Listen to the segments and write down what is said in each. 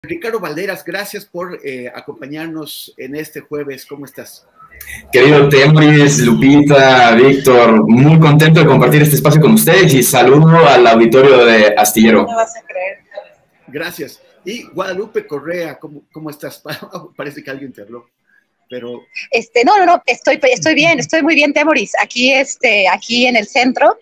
Ricardo Valderas, gracias por acompañarnos en este jueves. ¿Cómo estás? Querido Temoris, Lupita, Víctor, muy contento de compartir este espacio con ustedes y saludo al auditorio de Astillero. No vas a creer. Gracias. Y Guadalupe Correa, ¿cómo estás? Parece que alguien te habló. Pero... No, estoy bien, estoy muy bien, Temoris, aquí en el centro,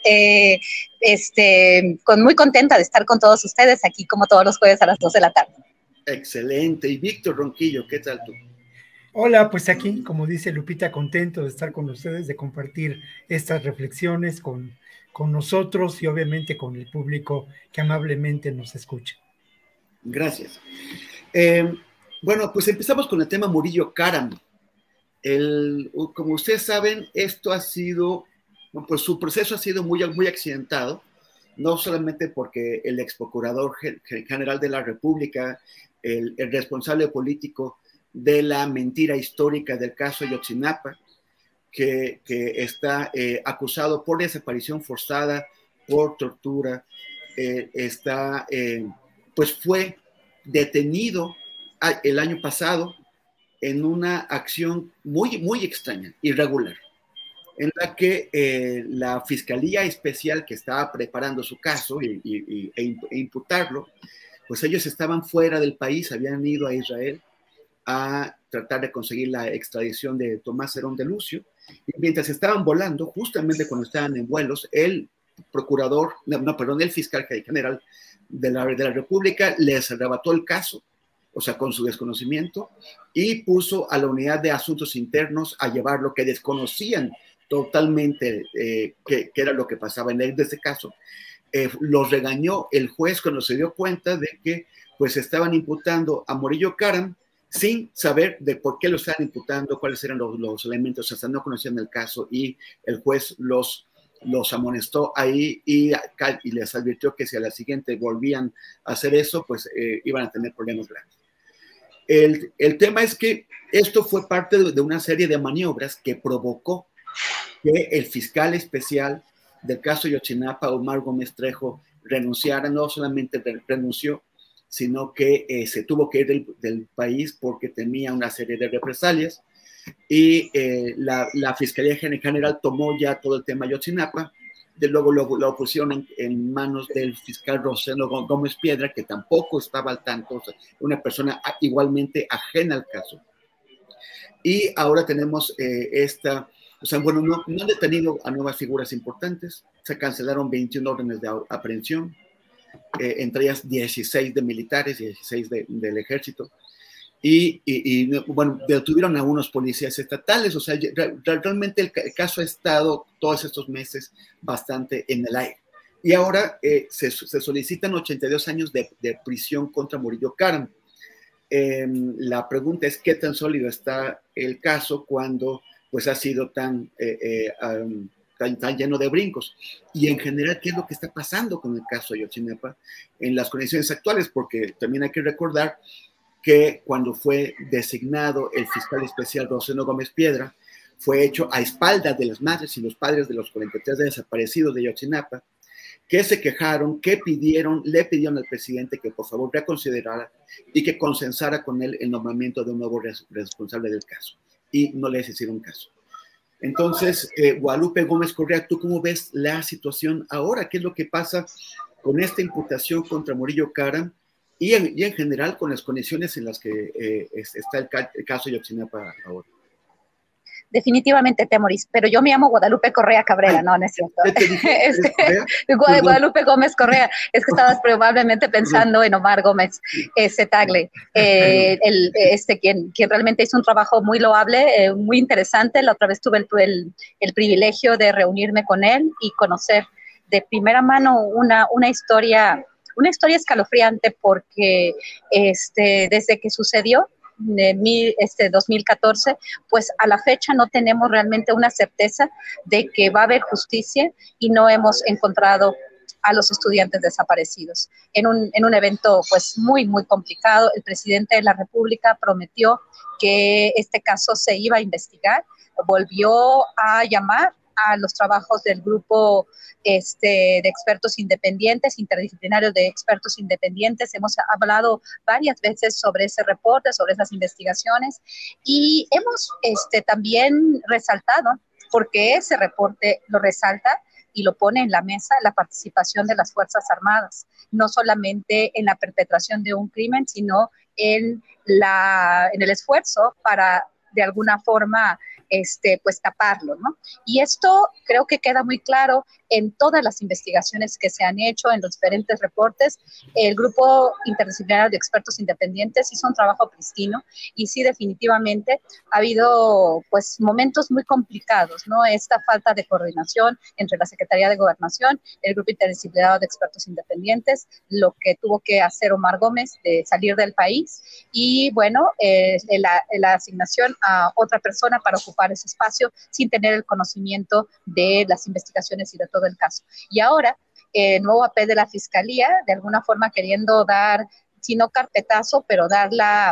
muy contenta de estar con todos ustedes aquí como todos los jueves a las 2 de la tarde. Excelente. Y Víctor Ronquillo, ¿qué tal tú? Hola, pues aquí, como dice Lupita, contento de estar con ustedes, de compartir estas reflexiones con nosotros y obviamente con el público que amablemente nos escucha. Gracias. Bueno, pues empezamos con el tema Murillo Karam. Como ustedes saben, esto ha sido, pues su proceso ha sido muy accidentado, no solamente porque el ex procurador general de la República, el responsable político de la mentira histórica del caso Ayotzinapa, que está acusado por desaparición forzada, por tortura, pues fue detenido el año pasado en una acción muy extraña, irregular, en la que la Fiscalía Especial que estaba preparando su caso e imputarlo, pues ellos estaban fuera del país, habían ido a Israel a tratar de conseguir la extradición de Tomás Herón de Lucio, y mientras estaban volando, justamente cuando estaban en vuelos, el fiscal general de la República les arrebató el caso, o sea, con su desconocimiento, y puso a la unidad de asuntos internos a llevar lo que desconocían totalmente que era lo que pasaba en este caso. Los regañó el juez cuando se dio cuenta de que pues estaban imputando a Murillo Karam sin saber de por qué lo estaban imputando, cuáles eran los elementos, hasta no conocían el caso, y el juez los amonestó ahí y les advirtió que si a la siguiente volvían a hacer eso, pues iban a tener problemas grandes. El tema es que esto fue parte de una serie de maniobras que provocó que el fiscal especial del caso Ayotzinapa, Omar Gómez Trejo, renunciara. No solamente renunció, sino que se tuvo que ir del país porque temía una serie de represalias, y la Fiscalía General tomó ya todo el tema Ayotzinapa. Luego lo pusieron en manos del fiscal Rosendo Gómez Piedra, que tampoco estaba al tanto, o sea, una persona igualmente ajena al caso. Y ahora tenemos no han detenido a nuevas figuras importantes, se cancelaron 21 órdenes de aprehensión, entre ellas 16 de militares, 16 del ejército, y bueno, detuvieron a unos policías estatales. O sea, realmente el caso ha estado todos estos meses bastante en el aire. Y ahora se solicitan 82 años de prisión contra Murillo Karam. La pregunta es qué tan sólido está el caso cuando pues ha sido tan lleno de brincos, y en general qué es lo que está pasando con el caso Ayotzinapa en las condiciones actuales, porque también hay que recordar que cuando fue designado el fiscal especial Rosendo Gómez Piedra, fue hecho a espaldas de las madres y los padres de los 43 desaparecidos de Ayotzinapa, que se quejaron, le pidieron al presidente que por favor reconsiderara y que consensara con él el nombramiento de un nuevo responsable del caso, y no les hicieron caso. Entonces, Guadalupe Gómez Correa, ¿tú cómo ves la situación ahora? ¿Qué es lo que pasa con esta imputación contra Murillo Karam y en general con las condiciones en las que está el caso Ayotzinapa ahora? Definitivamente, Temoris, pero yo me llamo Guadalupe Correa Cabrera. No es cierto. Guadalupe Gómez Correa. Es que estabas probablemente pensando en Omar Gómez Tagle, quien realmente hizo un trabajo muy loable, muy interesante. La otra vez tuve el privilegio de reunirme con él y conocer de primera mano una historia escalofriante, porque desde que sucedió de 2014, pues a la fecha no tenemos realmente una certeza de que va a haber justicia, y no hemos encontrado a los estudiantes desaparecidos. En un evento pues muy complicado, el presidente de la República prometió que este caso se iba a investigar, volvió a llamar a los trabajos del grupo de expertos independientes, interdisciplinarios de expertos independientes. Hemos hablado varias veces sobre ese reporte, sobre esas investigaciones, y hemos también resaltado, porque ese reporte lo resalta y lo pone en la mesa, la participación de las Fuerzas Armadas, no solamente en la perpetración de un crimen, sino en el esfuerzo para, de alguna forma, pues taparlo, ¿no? Y esto creo que queda muy claro en todas las investigaciones que se han hecho, en los diferentes reportes. El grupo interdisciplinario de expertos independientes hizo un trabajo pristino, y sí, definitivamente ha habido pues momentos muy complicados, ¿no? Esta falta de coordinación entre la Secretaría de Gobernación, el grupo interdisciplinario de expertos independientes, lo que tuvo que hacer Omar Gómez de salir del país, y bueno, la asignación a otra persona para ocupar ese espacio sin tener el conocimiento de las investigaciones y de todo el caso. Y ahora, el nuevo papel de la Fiscalía, de alguna forma queriendo dar, si no carpetazo, pero dar la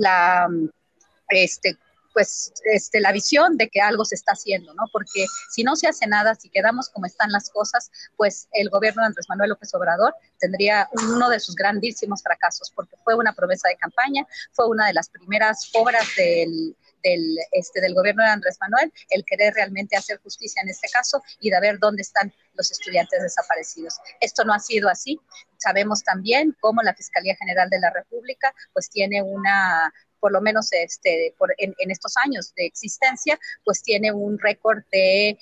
visión de que algo se está haciendo, ¿no? Porque si no se hace nada, si quedamos como están las cosas, pues el gobierno de Andrés Manuel López Obrador tendría uno de sus grandísimos fracasos, porque fue una promesa de campaña, fue una de las primeras obras del gobierno de Andrés Manuel, el querer realmente hacer justicia en este caso y de ver dónde están los estudiantes desaparecidos. Esto no ha sido así. Sabemos también cómo la Fiscalía General de la República pues tiene por lo menos en estos años de existencia, pues tiene un récord de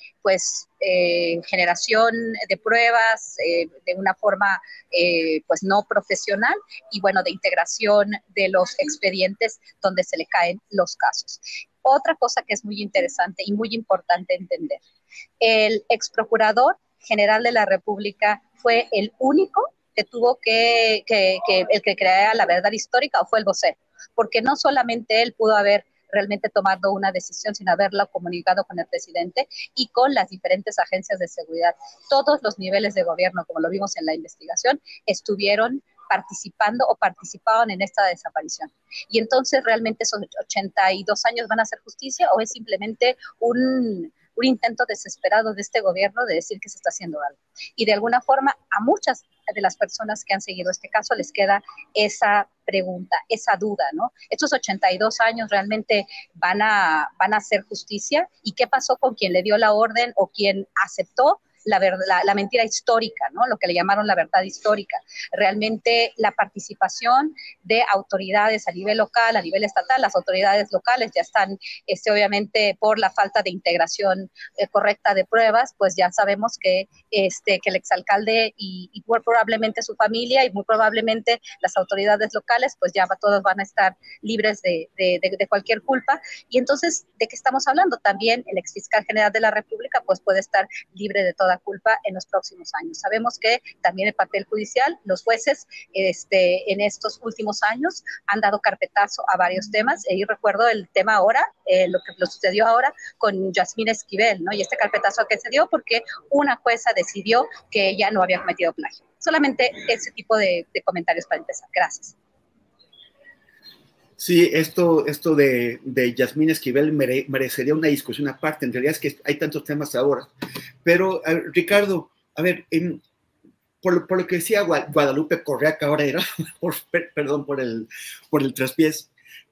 generación de pruebas de una forma pues no profesional, y bueno, de integración de los expedientes donde se le caen los casos. Otra cosa que es muy interesante y muy importante entender: el ex procurador general de la República fue el único que tuvo el que creara la verdad histórica, o fue el vocero, porque no solamente él pudo haber realmente tomado una decisión, sin haberla comunicado con el presidente y con las diferentes agencias de seguridad. Todos los niveles de gobierno, como lo vimos en la investigación, estuvieron participando o participaban en esta desaparición. Y entonces, ¿realmente esos 82 años van a hacer justicia, o es simplemente un intento desesperado de este gobierno de decir que se está haciendo algo? Y de alguna forma a muchas de las personas que han seguido este caso les queda esa pregunta, esa duda, ¿no? Estos 82 años realmente van a hacer justicia, ¿y qué pasó con quien le dio la orden o quien aceptó la mentira histórica, ¿no? Lo que le llamaron la verdad histórica? Realmente la participación de autoridades a nivel local, a nivel estatal, las autoridades locales ya están, obviamente por la falta de integración correcta de pruebas, pues ya sabemos que el exalcalde y probablemente su familia y muy probablemente las autoridades locales, pues ya todos van a estar libres de cualquier culpa. Y entonces, ¿de qué estamos hablando? También el exfiscal general de la República pues puede estar libre de toda culpa en los próximos años. Sabemos que también el papel judicial, los jueces en estos últimos años han dado carpetazo a varios temas, y recuerdo el tema ahora, lo sucedió ahora con Yasmín Esquivel, ¿no? Y este carpetazo que se dio porque una jueza decidió que ella no había cometido plagio. Solamente ese tipo de comentarios para empezar. Gracias. Sí, esto de Yasmín Esquivel merecería una discusión aparte. En realidad es que hay tantos temas ahora. Pero, Ricardo, a ver, por lo que decía Guadalupe Correa, que ahora era, perdón por el traspiés,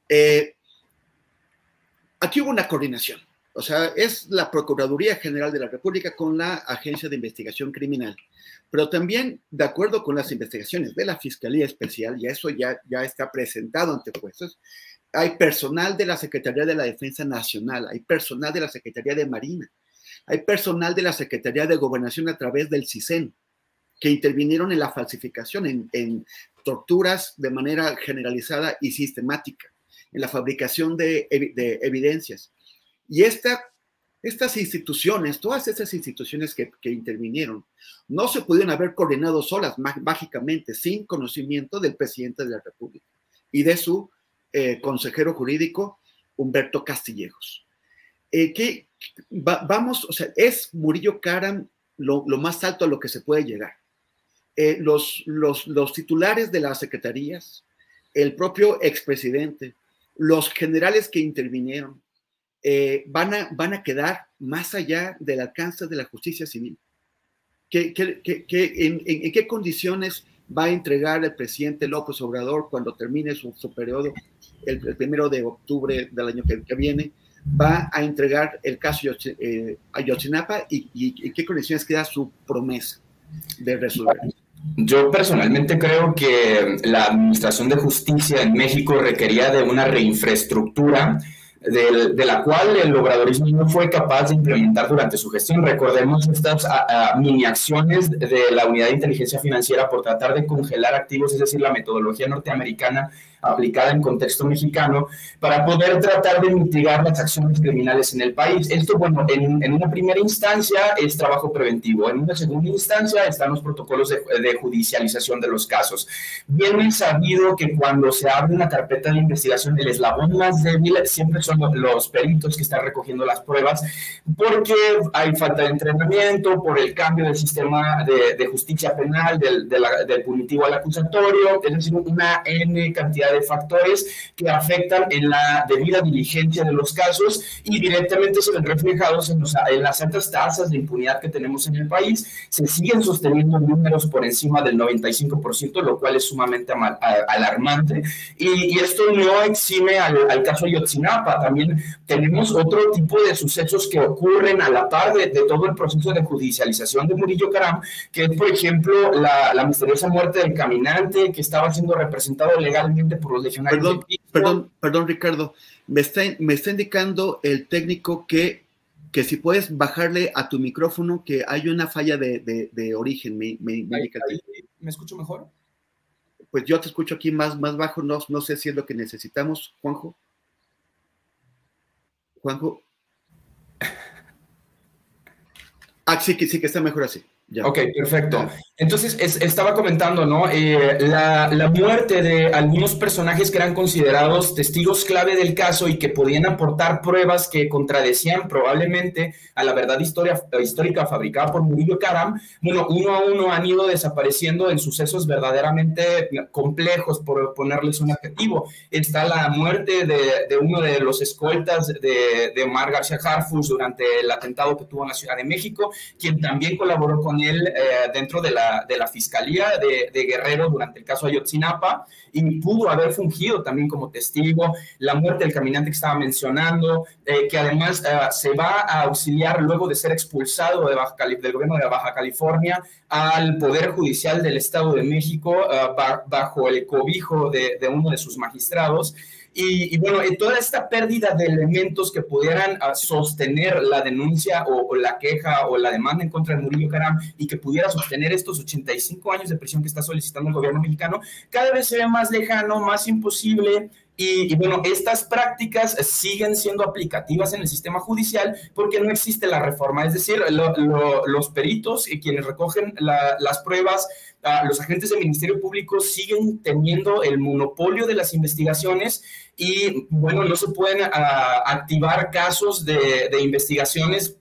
aquí hubo una coordinación. O sea, es la Procuraduría General de la República con la Agencia de Investigación Criminal. Pero también, de acuerdo con las investigaciones de la Fiscalía Especial, y eso ya está presentado ante jueces, hay personal de la Secretaría de la Defensa Nacional, hay personal de la Secretaría de Marina, hay personal de la Secretaría de Gobernación a través del CISEN, que intervinieron en la falsificación, en torturas de manera generalizada y sistemática, en la fabricación de evidencias. Y estas instituciones, todas estas instituciones que intervinieron, no se pudieron haber coordinado solas mágicamente, sin conocimiento del presidente de la República y de su consejero jurídico, Humberto Castillejos. O sea, es Murillo Karam lo más alto a lo que se puede llegar. Los titulares de las secretarías, el propio expresidente, los generales que intervinieron, van a quedar más allá del alcance de la justicia civil. ¿En qué condiciones va a entregar el presidente López Obrador cuando termine su periodo el 1 de octubre del año que viene? Va a entregar el caso Ayotzinapa y qué condiciones queda su promesa de resolver. Yo personalmente creo que la Administración de Justicia en México requería de una reinfraestructura de la cual el obradorismo no fue capaz de implementar durante su gestión. Recordemos estas mini acciones de la Unidad de Inteligencia Financiera por tratar de congelar activos, es decir, la metodología norteamericana aplicada en contexto mexicano, para poder tratar de mitigar las acciones criminales en el país. Esto, bueno, en una primera instancia es trabajo preventivo, en una segunda instancia están los protocolos de judicialización de los casos. Bien es sabido que cuando se abre una carpeta de investigación, el eslabón más débil siempre son los peritos que están recogiendo las pruebas, porque hay falta de entrenamiento, por el cambio del sistema de justicia penal, del punitivo al acusatorio, es decir, una N cantidad de factores que afectan en la debida diligencia de los casos y directamente se ven reflejados en las altas tasas de impunidad que tenemos en el país. Se siguen sosteniendo números por encima del 95%, lo cual es sumamente alarmante, y esto no exime al caso Ayotzinapa. También tenemos otro tipo de sucesos que ocurren a la par de todo el proceso de judicialización de Murillo Karam, que es, por ejemplo, la misteriosa muerte del caminante que estaba siendo representado legalmente por los legionarios. Perdón, Ricardo, me está indicando el técnico que si puedes bajarle a tu micrófono, que hay una falla de origen. ¿Me escucho mejor? Pues yo te escucho aquí más bajo, no sé si es lo que necesitamos, Juanjo. Sí que está mejor así. Ya. Ok, perfecto. Entonces, estaba comentando, ¿no? La muerte de algunos personajes que eran considerados testigos clave del caso y que podían aportar pruebas que contradecían probablemente a la verdad histórica fabricada por Murillo Karam, bueno, uno a uno han ido desapareciendo en sucesos verdaderamente complejos, por ponerles un adjetivo. Está la muerte de uno de los escoltas de Omar García Harfuch durante el atentado que tuvo en la Ciudad de México, quien también colaboró con él dentro de la Fiscalía de Guerrero durante el caso Ayotzinapa, y pudo haber fungido también como testigo. La muerte del caminante que estaba mencionando, que además se va a auxiliar luego de ser expulsado del gobierno de Baja California al Poder Judicial del Estado de México bajo el cobijo de uno de sus magistrados. Y bueno, toda esta pérdida de elementos que pudieran sostener la denuncia o la queja o la demanda en contra de Murillo Karam y que pudiera sostener estos 85 años de prisión que está solicitando el gobierno mexicano, cada vez se ve más lejano, más imposible. Y bueno, estas prácticas siguen siendo aplicativas en el sistema judicial porque no existe la reforma. Es decir, los peritos y quienes recogen las pruebas, los agentes del Ministerio Público siguen teniendo el monopolio de las investigaciones y, bueno, no se pueden activar casos de investigaciones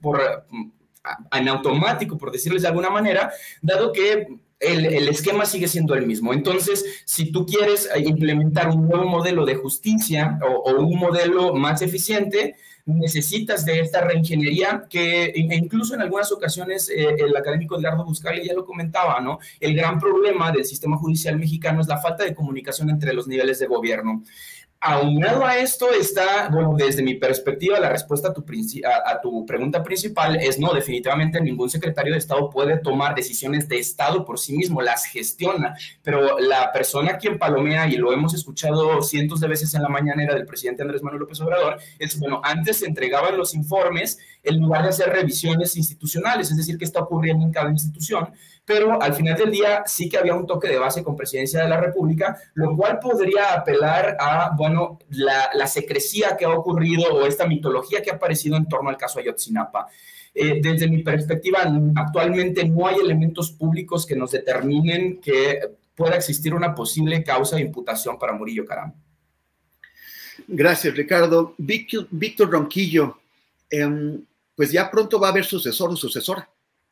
en automático, por decirles de alguna manera, dado que el esquema sigue siendo el mismo. Entonces, si tú quieres implementar un nuevo modelo de justicia o un modelo más eficiente, necesitas de esta reingeniería que incluso en algunas ocasiones el académico Edgardo Buscaglia ya lo comentaba, ¿no? El gran problema del sistema judicial mexicano es la falta de comunicación entre los niveles de gobierno. Aunado a esto está, bueno, desde mi perspectiva, la respuesta a tu pregunta principal es no, definitivamente ningún secretario de Estado puede tomar decisiones de Estado por sí mismo, las gestiona, pero la persona quien palomea, y lo hemos escuchado cientos de veces en la mañanera del presidente Andrés Manuel López Obrador, es, bueno, antes se entregaban los informes en lugar de hacer revisiones institucionales, es decir, qué está ocurriendo en cada institución, pero al final del día sí que había un toque de base con Presidencia de la República, lo cual podría apelar a, bueno, la secrecía que ha ocurrido o esta mitología que ha aparecido en torno al caso Ayotzinapa. Desde mi perspectiva, actualmente no hay elementos públicos que nos determinen que pueda existir una posible causa de imputación para Murillo Karam. Gracias, Ricardo. Víctor Ronquillo, pues ya pronto va a haber sucesor o sucesora.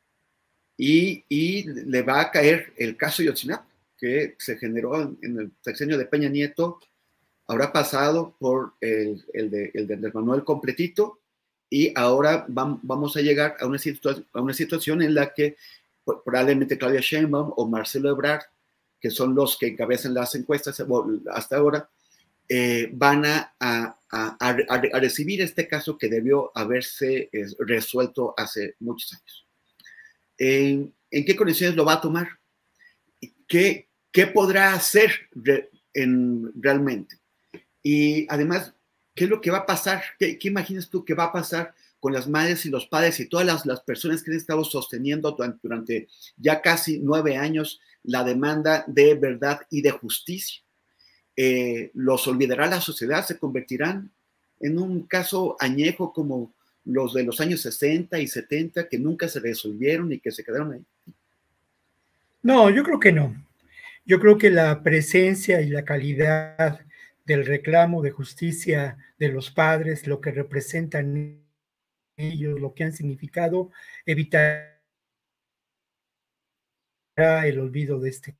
Y le va a caer el caso Ayotzinapa, que se generó en el sexenio de Peña Nieto, habrá pasado por el de Andrés Manuel completito, y ahora vamos a llegar a una situación en la que probablemente Claudia Sheinbaum o Marcelo Ebrard, que son los que encabezan las encuestas hasta ahora, van a recibir este caso que debió haberse resuelto hace muchos años. ¿En qué condiciones lo va a tomar? ¿Qué podrá hacer realmente? Y además, ¿qué es lo que va a pasar? ¿Qué imaginas tú que va a pasar con las madres y los padres y todas las personas que han estado sosteniendo durante ya casi 9 años la demanda de verdad y de justicia? ¿Los olvidará la sociedad? ¿Se convertirán en un caso añejo como los de los años 60 y 70 que nunca se resolvieron y que se quedaron ahí? No, yo creo que no. Yo creo que la presencia y la calidad del reclamo de justicia de los padres, lo que representan ellos, lo que han significado, evitará el olvido de este.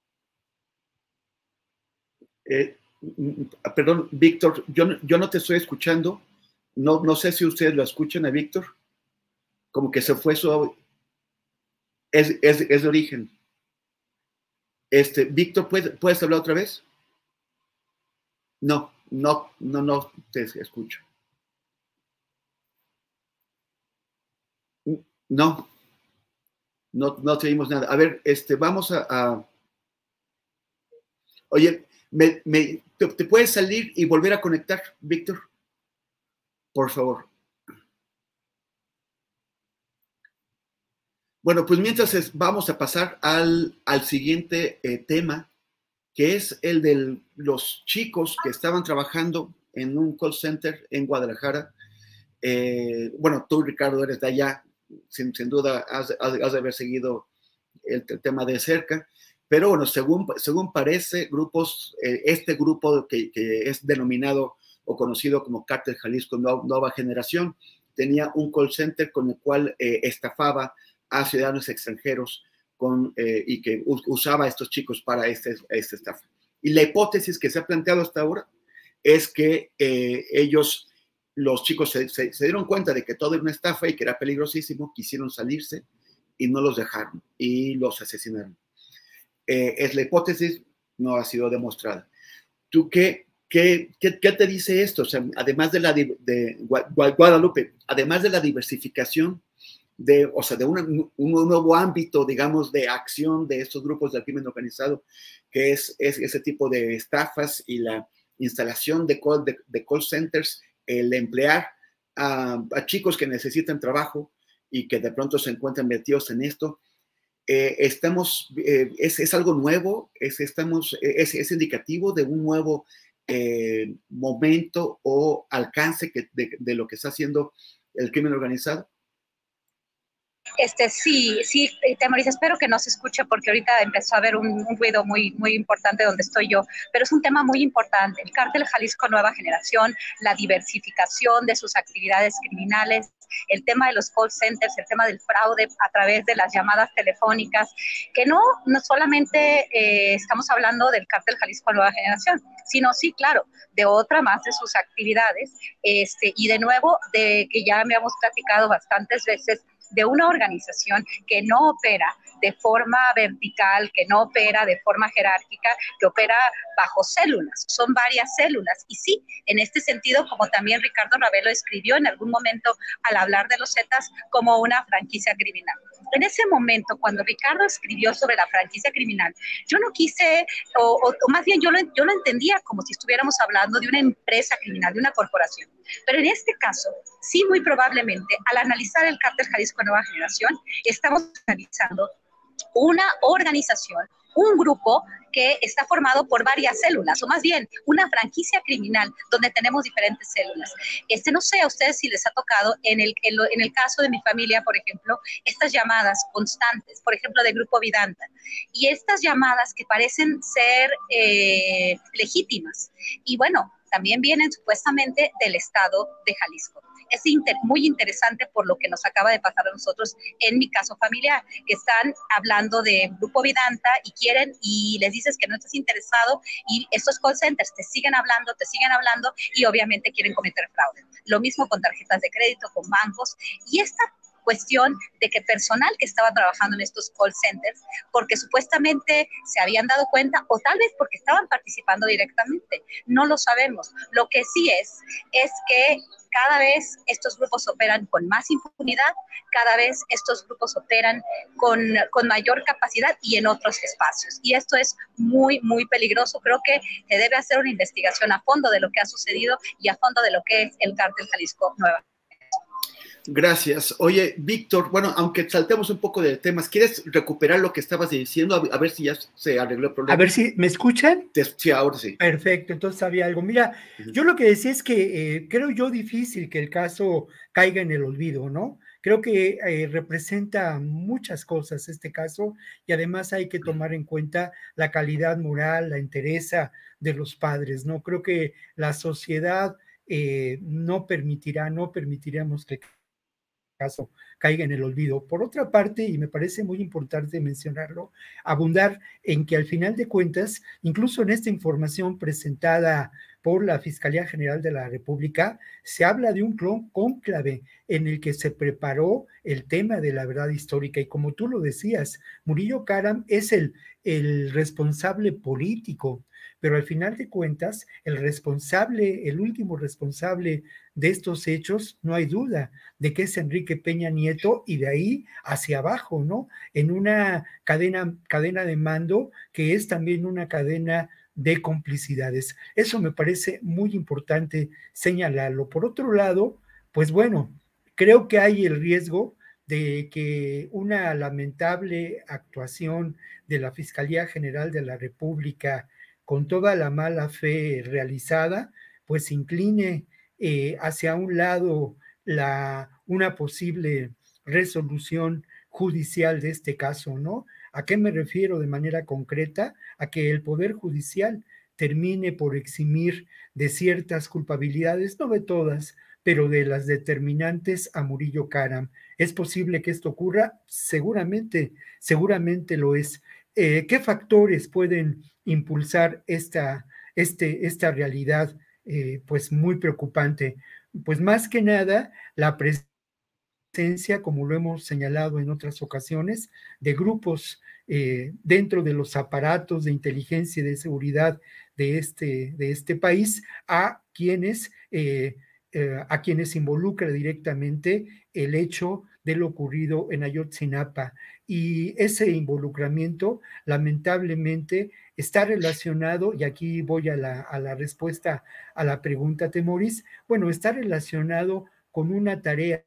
Perdón, Víctor, yo no te estoy escuchando. No sé si ustedes lo escuchan a Víctor. Como que se fue su... Es de origen. Víctor, ¿puedes hablar otra vez? No te escucho. No te oímos nada. A ver, vamos a... Oye, ¿te puedes salir y volver a conectar, Víctor? Por favor. Bueno, pues mientras vamos a pasar al siguiente tema, que es el de los chicos que estaban trabajando en un call center en Guadalajara. Bueno, tú, Ricardo, eres de allá, sin duda has de haber seguido el tema de cerca, pero bueno, según parece, este grupo que es denominado o conocido como Cártel Jalisco Nueva Generación, tenía un call center con el cual estafaba a ciudadanos extranjeros y que usaba a estos chicos para esta estafa. Y la hipótesis que se ha planteado hasta ahora es que los chicos se dieron cuenta de que todo era una estafa y que era peligrosísimo, quisieron salirse y no los dejaron y los asesinaron. Es la hipótesis, no ha sido demostrada. ¿Tú qué te dice esto? O sea, además de Guadalupe, además de la diversificación de un nuevo ámbito, digamos, de acción de estos grupos del crimen organizado, que es ese tipo de estafas y la instalación de call centers, el emplear a chicos que necesitan trabajo y que de pronto se encuentran metidos en esto. Es algo nuevo, es indicativo de un nuevo momento o alcance de lo que está haciendo el crimen organizado. Sí, Temoris, espero que no se escuche porque ahorita empezó a haber un ruido muy, muy importante donde estoy yo, pero es un tema muy importante, el Cártel Jalisco Nueva Generación, la diversificación de sus actividades criminales, el tema de los call centers, el tema del fraude a través de las llamadas telefónicas, que no solamente estamos hablando del Cártel Jalisco Nueva Generación, sino sí, claro, de otra más de sus actividades, y de nuevo, de que ya me hemos platicado bastantes veces, de una organización que no opera de forma vertical, que no opera de forma jerárquica, que opera bajo células, son varias células. Y sí, en este sentido, como también Ricardo Ravelo escribió en algún momento al hablar de los Zetas, como una franquicia criminal. En ese momento, cuando Ricardo escribió sobre la franquicia criminal, yo no quise, o más bien yo lo entendía como si estuviéramos hablando de una empresa criminal, de una corporación. Pero en este caso, sí, muy probablemente, al analizar el Cártel Jalisco Nueva Generación, estamos analizando una organización, un grupo que está formado por varias células, o más bien una franquicia criminal donde tenemos diferentes células. No sé a ustedes si les ha tocado en el caso de mi familia, por ejemplo, estas llamadas constantes, por ejemplo, de Grupo Vidanta, y estas llamadas que parecen ser legítimas, y bueno, también vienen supuestamente del estado de Jalisco. muy interesante por lo que nos acaba de pasar a nosotros en mi caso familiar, que están hablando de Grupo Vidanta y les dices que no estás interesado y estos call centers te siguen hablando y obviamente quieren cometer fraude. Lo mismo con tarjetas de crédito, con bancos y esta cuestión de que personal que estaba trabajando en estos call centers, porque supuestamente se habían dado cuenta o tal vez porque estaban participando directamente, no lo sabemos. Lo que sí es que cada vez estos grupos operan con más impunidad, cada vez estos grupos operan con mayor capacidad y en otros espacios. Y esto es muy, muy peligroso. Creo que se debe hacer una investigación a fondo de lo que ha sucedido y a fondo de lo que es el Cártel Jalisco Nueva. Gracias. Oye, Víctor, bueno, aunque saltemos un poco de temas, ¿quieres recuperar lo que estabas diciendo? A ver si ya se arregló el problema. A ver si me escuchan. Sí, ahora sí. Perfecto, entonces había algo. Mira, yo lo que decía es que creo yo difícil que el caso caiga en el olvido, ¿no? Creo que representa muchas cosas este caso y además hay que tomar en cuenta la calidad moral, la entereza de los padres, ¿no? Creo que la sociedad no permitiremos que caso caiga en el olvido. Por otra parte, y me parece muy importante mencionarlo, abundar en que al final de cuentas, incluso en esta información presentada por la Fiscalía General de la República, se habla de un cónclave en el que se preparó el tema de la verdad histórica. Y como tú lo decías, Murillo Karam es el responsable político, pero al final de cuentas, el último responsable de estos hechos, no hay duda de que es Enrique Peña Nieto y de ahí hacia abajo, ¿no? En una cadena de mando que es también una cadena de complicidades. Eso me parece muy importante señalarlo. Por otro lado, pues bueno, creo que hay el riesgo de que una lamentable actuación de la Fiscalía General de la República con toda la mala fe realizada, pues incline hacia un lado una posible resolución judicial de este caso, ¿no? ¿A qué me refiero de manera concreta? A que el Poder Judicial termine por eximir de ciertas culpabilidades, no de todas, pero de las determinantes a Murillo Karam. ¿Es posible que esto ocurra? Seguramente lo es. ¿Qué factores pueden impulsar esta realidad pues muy preocupante? Pues más que nada la presencia, como lo hemos señalado en otras ocasiones, de grupos dentro de los aparatos de inteligencia y de seguridad de este país a quienes involucra directamente el hecho de lo ocurrido en Ayotzinapa. Y ese involucramiento, lamentablemente, está relacionado, y aquí voy a la respuesta a la pregunta, Temoris, bueno, está relacionado con una tarea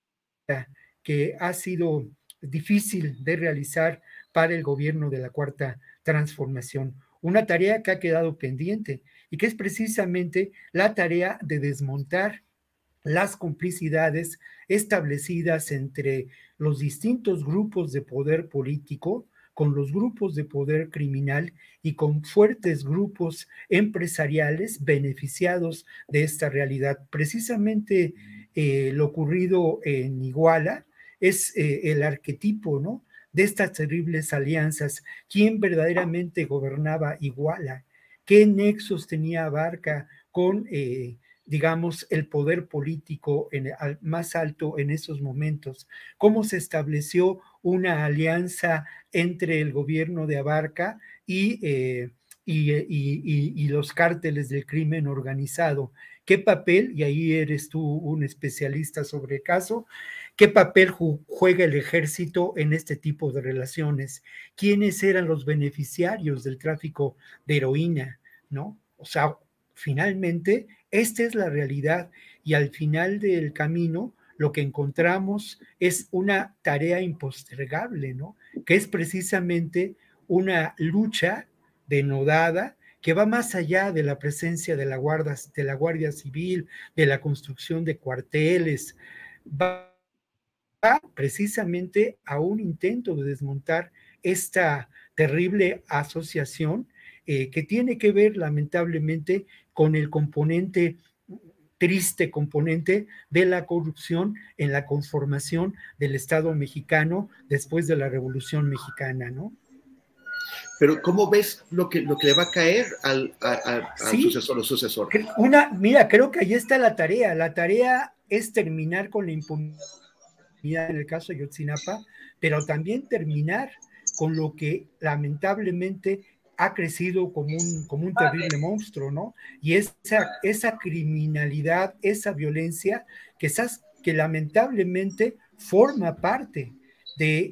que ha sido difícil de realizar para el gobierno de la Cuarta Transformación. Una tarea que ha quedado pendiente y que es precisamente la tarea de desmontar las complicidades establecidas entre los distintos grupos de poder político, con los grupos de poder criminal y con fuertes grupos empresariales beneficiados de esta realidad. Precisamente lo ocurrido en Iguala es el arquetipo, ¿no?, de estas terribles alianzas. ¿Quién verdaderamente gobernaba Iguala? ¿Qué nexos tenía Abarca con digamos, el poder político más alto en esos momentos? ¿Cómo se estableció una alianza entre el gobierno de Abarca y los cárteles del crimen organizado? ¿Qué papel, y ahí eres tú un especialista sobre el caso, qué papel juega el ejército en este tipo de relaciones? ¿Quiénes eran los beneficiarios del tráfico de heroína, no? O sea, finalmente, esta es la realidad y al final del camino lo que encontramos es una tarea impostergable, ¿no?, que es precisamente una lucha denodada que va más allá de la presencia de la Guardia Civil, de la construcción de cuarteles, va precisamente a un intento de desmontar esta terrible asociación que tiene que ver lamentablemente con el componente triste componente de la corrupción en la conformación del Estado mexicano después de la Revolución Mexicana, ¿no? Pero ¿cómo ves lo que le va a caer al Sí, sucesor o sucesor? Mira, creo que ahí está la tarea. La tarea es terminar con la impunidad en el caso de Ayotzinapa, pero también terminar con lo que lamentablemente ha crecido como un terrible monstruo, ¿no? Y esa criminalidad, esa violencia que lamentablemente forma parte de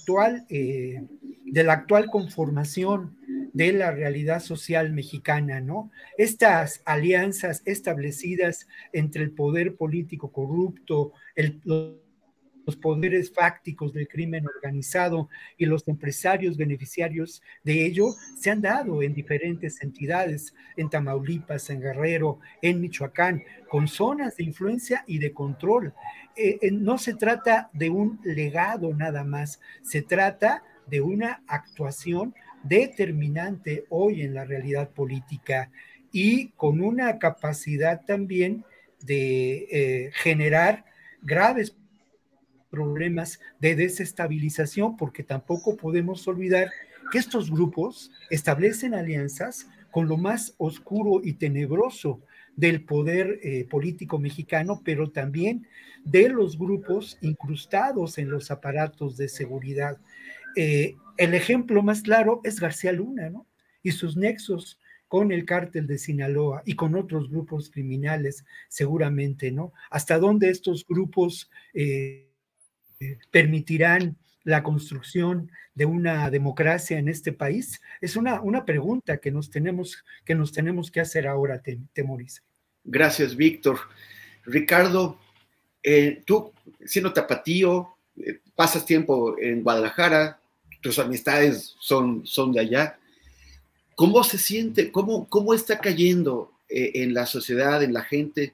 la actual conformación de la realidad social mexicana, ¿no? Estas alianzas establecidas entre el poder político corrupto, los poderes fácticos del crimen organizado y los empresarios beneficiarios de ello se han dado en diferentes entidades, en Tamaulipas, en Guerrero, en Michoacán, con zonas de influencia y de control. No se trata de un legado nada más, se trata de una actuación determinante hoy en la realidad política y con una capacidad también de generar graves problemas de desestabilización, porque tampoco podemos olvidar que estos grupos establecen alianzas con lo más oscuro y tenebroso del poder político mexicano, pero también de los grupos incrustados en los aparatos de seguridad. El ejemplo más claro es García Luna, ¿no? Y sus nexos con el cártel de Sinaloa y con otros grupos criminales, seguramente, ¿no? ¿Hasta dónde estos grupos permitirán la construcción de una democracia en este país? Es una pregunta que nos tenemos que hacer ahora, Temoris. Gracias, Víctor. Ricardo, tú, siendo tapatío, pasas tiempo en Guadalajara, tus amistades son de allá. ¿Cómo se siente, cómo está cayendo en la sociedad, en la gente,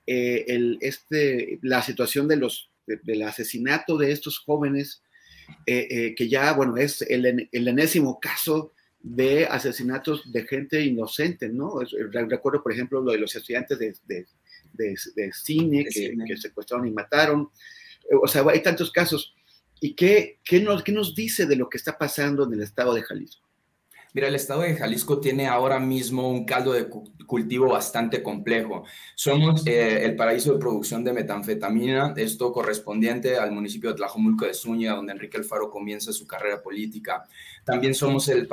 la situación del asesinato de estos jóvenes, que ya, bueno, es el enésimo caso de asesinatos de gente inocente, ¿no? Recuerdo, por ejemplo, lo de los estudiantes de cine que secuestraron y mataron. O sea, hay tantos casos. ¿Y qué nos dice de lo que está pasando en el estado de Jalisco? Mira, el estado de Jalisco tiene ahora mismo un caldo de cultivo bastante complejo. Somos el paraíso de producción de metanfetamina, esto correspondiente al municipio de Tlajomulco de Zúñiga, donde Enrique Alfaro comienza su carrera política. También somos el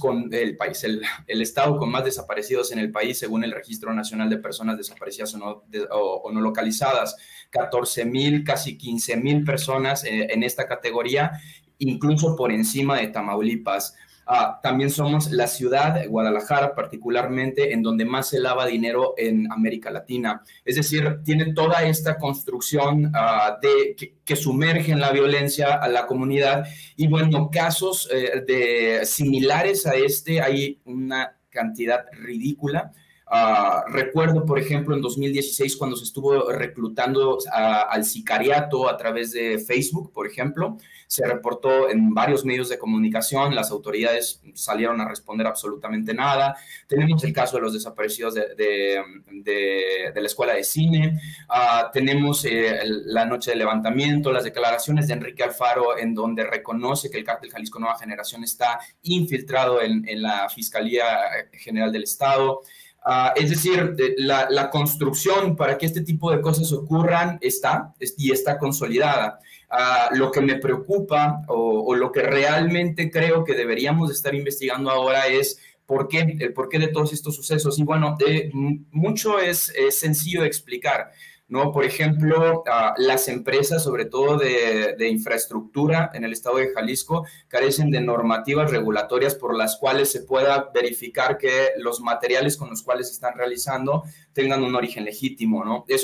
estado con más desaparecidos en el país, según el Registro Nacional de Personas Desaparecidas o no localizadas. 14,000, casi 15,000 personas en esta categoría, incluso por encima de Tamaulipas. También somos la ciudad, Guadalajara particularmente, en donde más se lava dinero en América Latina. Es decir, tiene toda esta construcción que sumerge en la violencia a la comunidad. Y bueno, casos similares a este hay una cantidad ridícula. Recuerdo, por ejemplo, en 2016 cuando se estuvo reclutando al sicariato a través de Facebook, por ejemplo, se reportó en varios medios de comunicación, las autoridades salieron a responder absolutamente nada. Tenemos el caso de los desaparecidos de la escuela de cine, tenemos la noche de levantamiento, las declaraciones de Enrique Alfaro en donde reconoce que el cártel Jalisco Nueva Generación está infiltrado en la Fiscalía General del Estado. Es decir, la construcción para que este tipo de cosas ocurran está consolidada. Lo que me preocupa o lo que realmente creo que deberíamos estar investigando ahora es el porqué de todos estos sucesos. Y bueno, mucho es sencillo de explicar, ¿no? Por ejemplo, las empresas, sobre todo de infraestructura en el estado de Jalisco, carecen de normativas regulatorias por las cuales se pueda verificar que los materiales con los cuales se están realizando tengan un origen legítimo, ¿no? Eso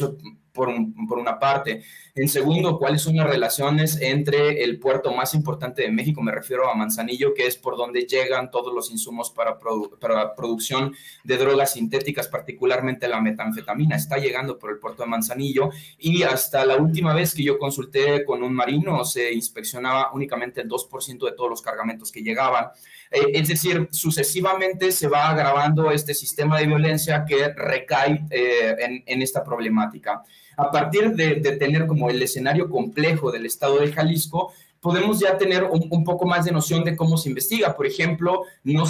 por una parte. En segundo, ¿cuáles son las relaciones entre el puerto más importante de México? Me refiero a Manzanillo, que es por donde llegan todos los insumos para producción de drogas sintéticas, particularmente la metanfetamina. Está llegando por el puerto de Manzanillo, y hasta la última vez que yo consulté con un marino se inspeccionaba únicamente el 2% de todos los cargamentos que llegaban. Es decir, sucesivamente se va agravando este sistema de violencia que recae en esta problemática. A partir de tener como el escenario complejo del estado de Jalisco, podemos ya tener un poco más de noción de cómo se investiga. Por ejemplo,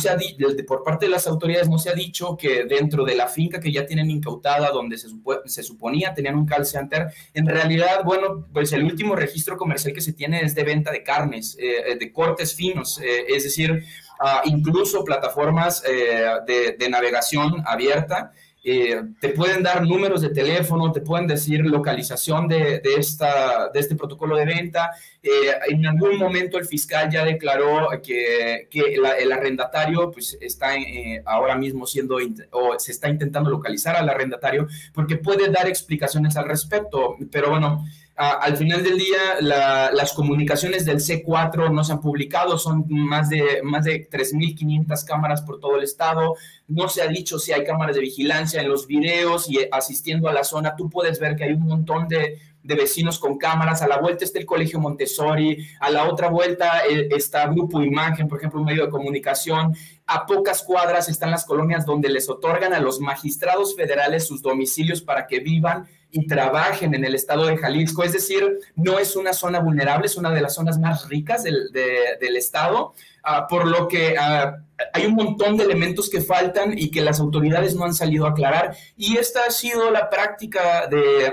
por parte de las autoridades no se ha dicho que dentro de la finca que ya tienen incautada, donde se suponía tenían un call center, en realidad, bueno, pues el último registro comercial que se tiene es de venta de carnes, de cortes finos, es decir, incluso plataformas de navegación abierta. Te pueden dar números de teléfono, te pueden decir localización de este protocolo de venta. En algún momento el fiscal ya declaró que el arrendatario pues está ahora mismo se está intentando localizar al arrendatario porque puede dar explicaciones al respecto, pero bueno, al final del día las comunicaciones del C4 no se han publicado, son más de 3.500 cámaras por todo el estado, no se ha dicho si hay cámaras de vigilancia. En los videos y asistiendo a la zona tú puedes ver que hay un montón de vecinos con cámaras. A la vuelta está el Colegio Montessori, a la otra vuelta está Grupo Imagen, por ejemplo, un medio de comunicación. A pocas cuadras están las colonias donde les otorgan a los magistrados federales sus domicilios para que vivan y trabajen en el estado de Jalisco. Es decir, no es una zona vulnerable, es una de las zonas más ricas del estado, por lo que hay un montón de elementos que faltan y que las autoridades no han salido a aclarar, y esta ha sido la práctica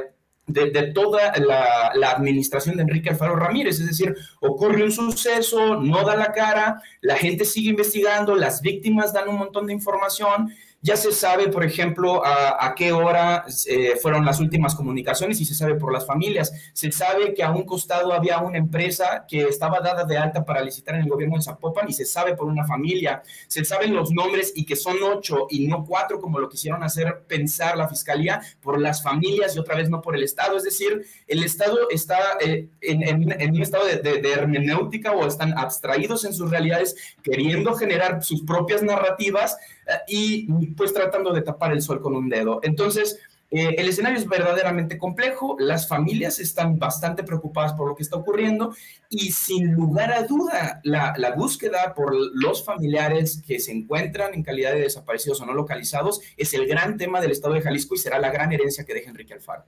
de toda la administración de Enrique Alfaro Ramírez. Es decir, ocurre un suceso, no da la cara, la gente sigue investigando, las víctimas dan un montón de información. Ya se sabe, por ejemplo, a qué hora fueron las últimas comunicaciones, y se sabe por las familias. Se sabe que a un costado había una empresa que estaba dada de alta para licitar en el gobierno de Zapopan, y se sabe por una familia. Se saben los nombres y que son 8 y no 4, como lo quisieron hacer pensar la fiscalía, por las familias y otra vez no por el Estado. Es decir, el Estado está en un estado de hermenéutica, o están abstraídos en sus realidades, queriendo generar sus propias narrativas y pues tratando de tapar el sol con un dedo. Entonces, el escenario es verdaderamente complejo, las familias están bastante preocupadas por lo que está ocurriendo, y sin lugar a duda, la búsqueda por los familiares que se encuentran en calidad de desaparecidos o no localizados es el gran tema del estado de Jalisco, y será la gran herencia que deja Enrique Alfaro.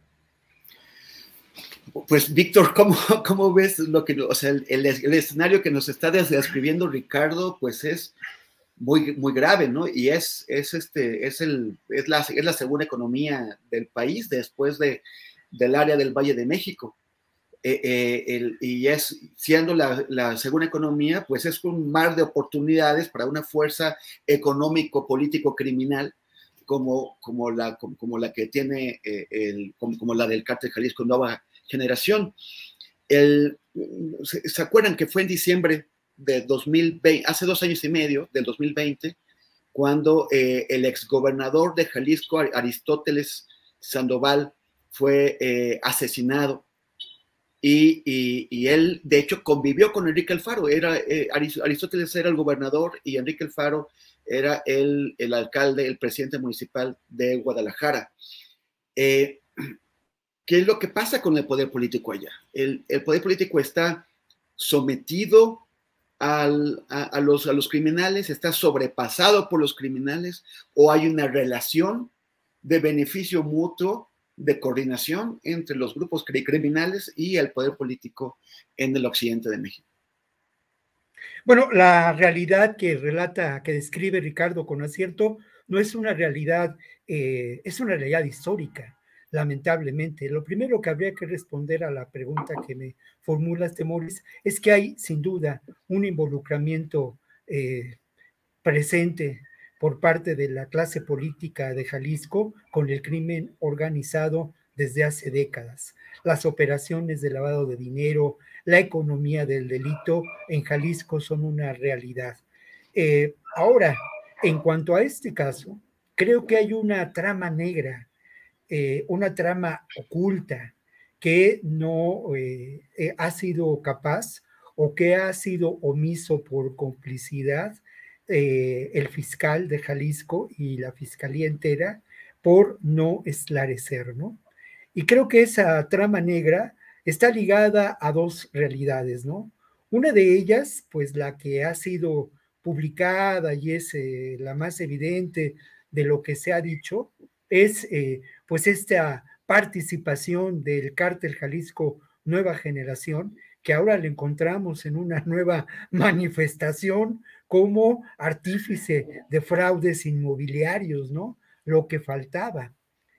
Pues, Víctor, ¿cómo ves lo que, o sea, el escenario que nos está describiendo Ricardo, pues es muy, muy grave, ¿no? Y es la segunda economía del país después del área del Valle de México. Y es, siendo la segunda economía, pues es un mar de oportunidades para una fuerza económico-político-criminal como la que tiene, como la del Cártel Jalisco Nueva Generación. ¿Se acuerdan que fue en diciembre de 2020, hace 2 años y medio, del 2020, cuando el exgobernador de Jalisco, Aristóteles Sandoval, fue asesinado? Y él, de hecho, convivió con Enrique Alfaro. Aristóteles era el gobernador y Enrique Alfaro era el alcalde, el presidente municipal de Guadalajara. ¿Qué es lo que pasa con el poder político allá? El poder político está sometido a los criminales, está sobrepasado por los criminales, o hay una relación de beneficio mutuo, de coordinación entre los grupos criminales y el poder político en el occidente de México. Bueno, la realidad que relata, que describe Ricardo con acierto, no es una realidad, es una realidad histórica, lamentablemente. Lo primero que habría que responder a la pregunta que me formulas, Temoris, es que hay sin duda un involucramiento presente por parte de la clase política de Jalisco con el crimen organizado desde hace décadas. Las operaciones de lavado de dinero, la economía del delito en Jalisco son una realidad. Ahora, en cuanto a este caso, creo que hay una trama negra una trama oculta que no ha sido capaz o que ha sido omiso por complicidad el fiscal de Jalisco y la fiscalía entera por no esclarecer, ¿no? Y creo que esa trama negra está ligada a dos realidades, ¿no? Una de ellas, pues la que ha sido publicada y es la más evidente de lo que se ha dicho, es pues esta participación del Cártel Jalisco Nueva Generación, que ahora le encontramos en una nueva manifestación como artífice de fraudes inmobiliarios, ¿no? Lo que faltaba.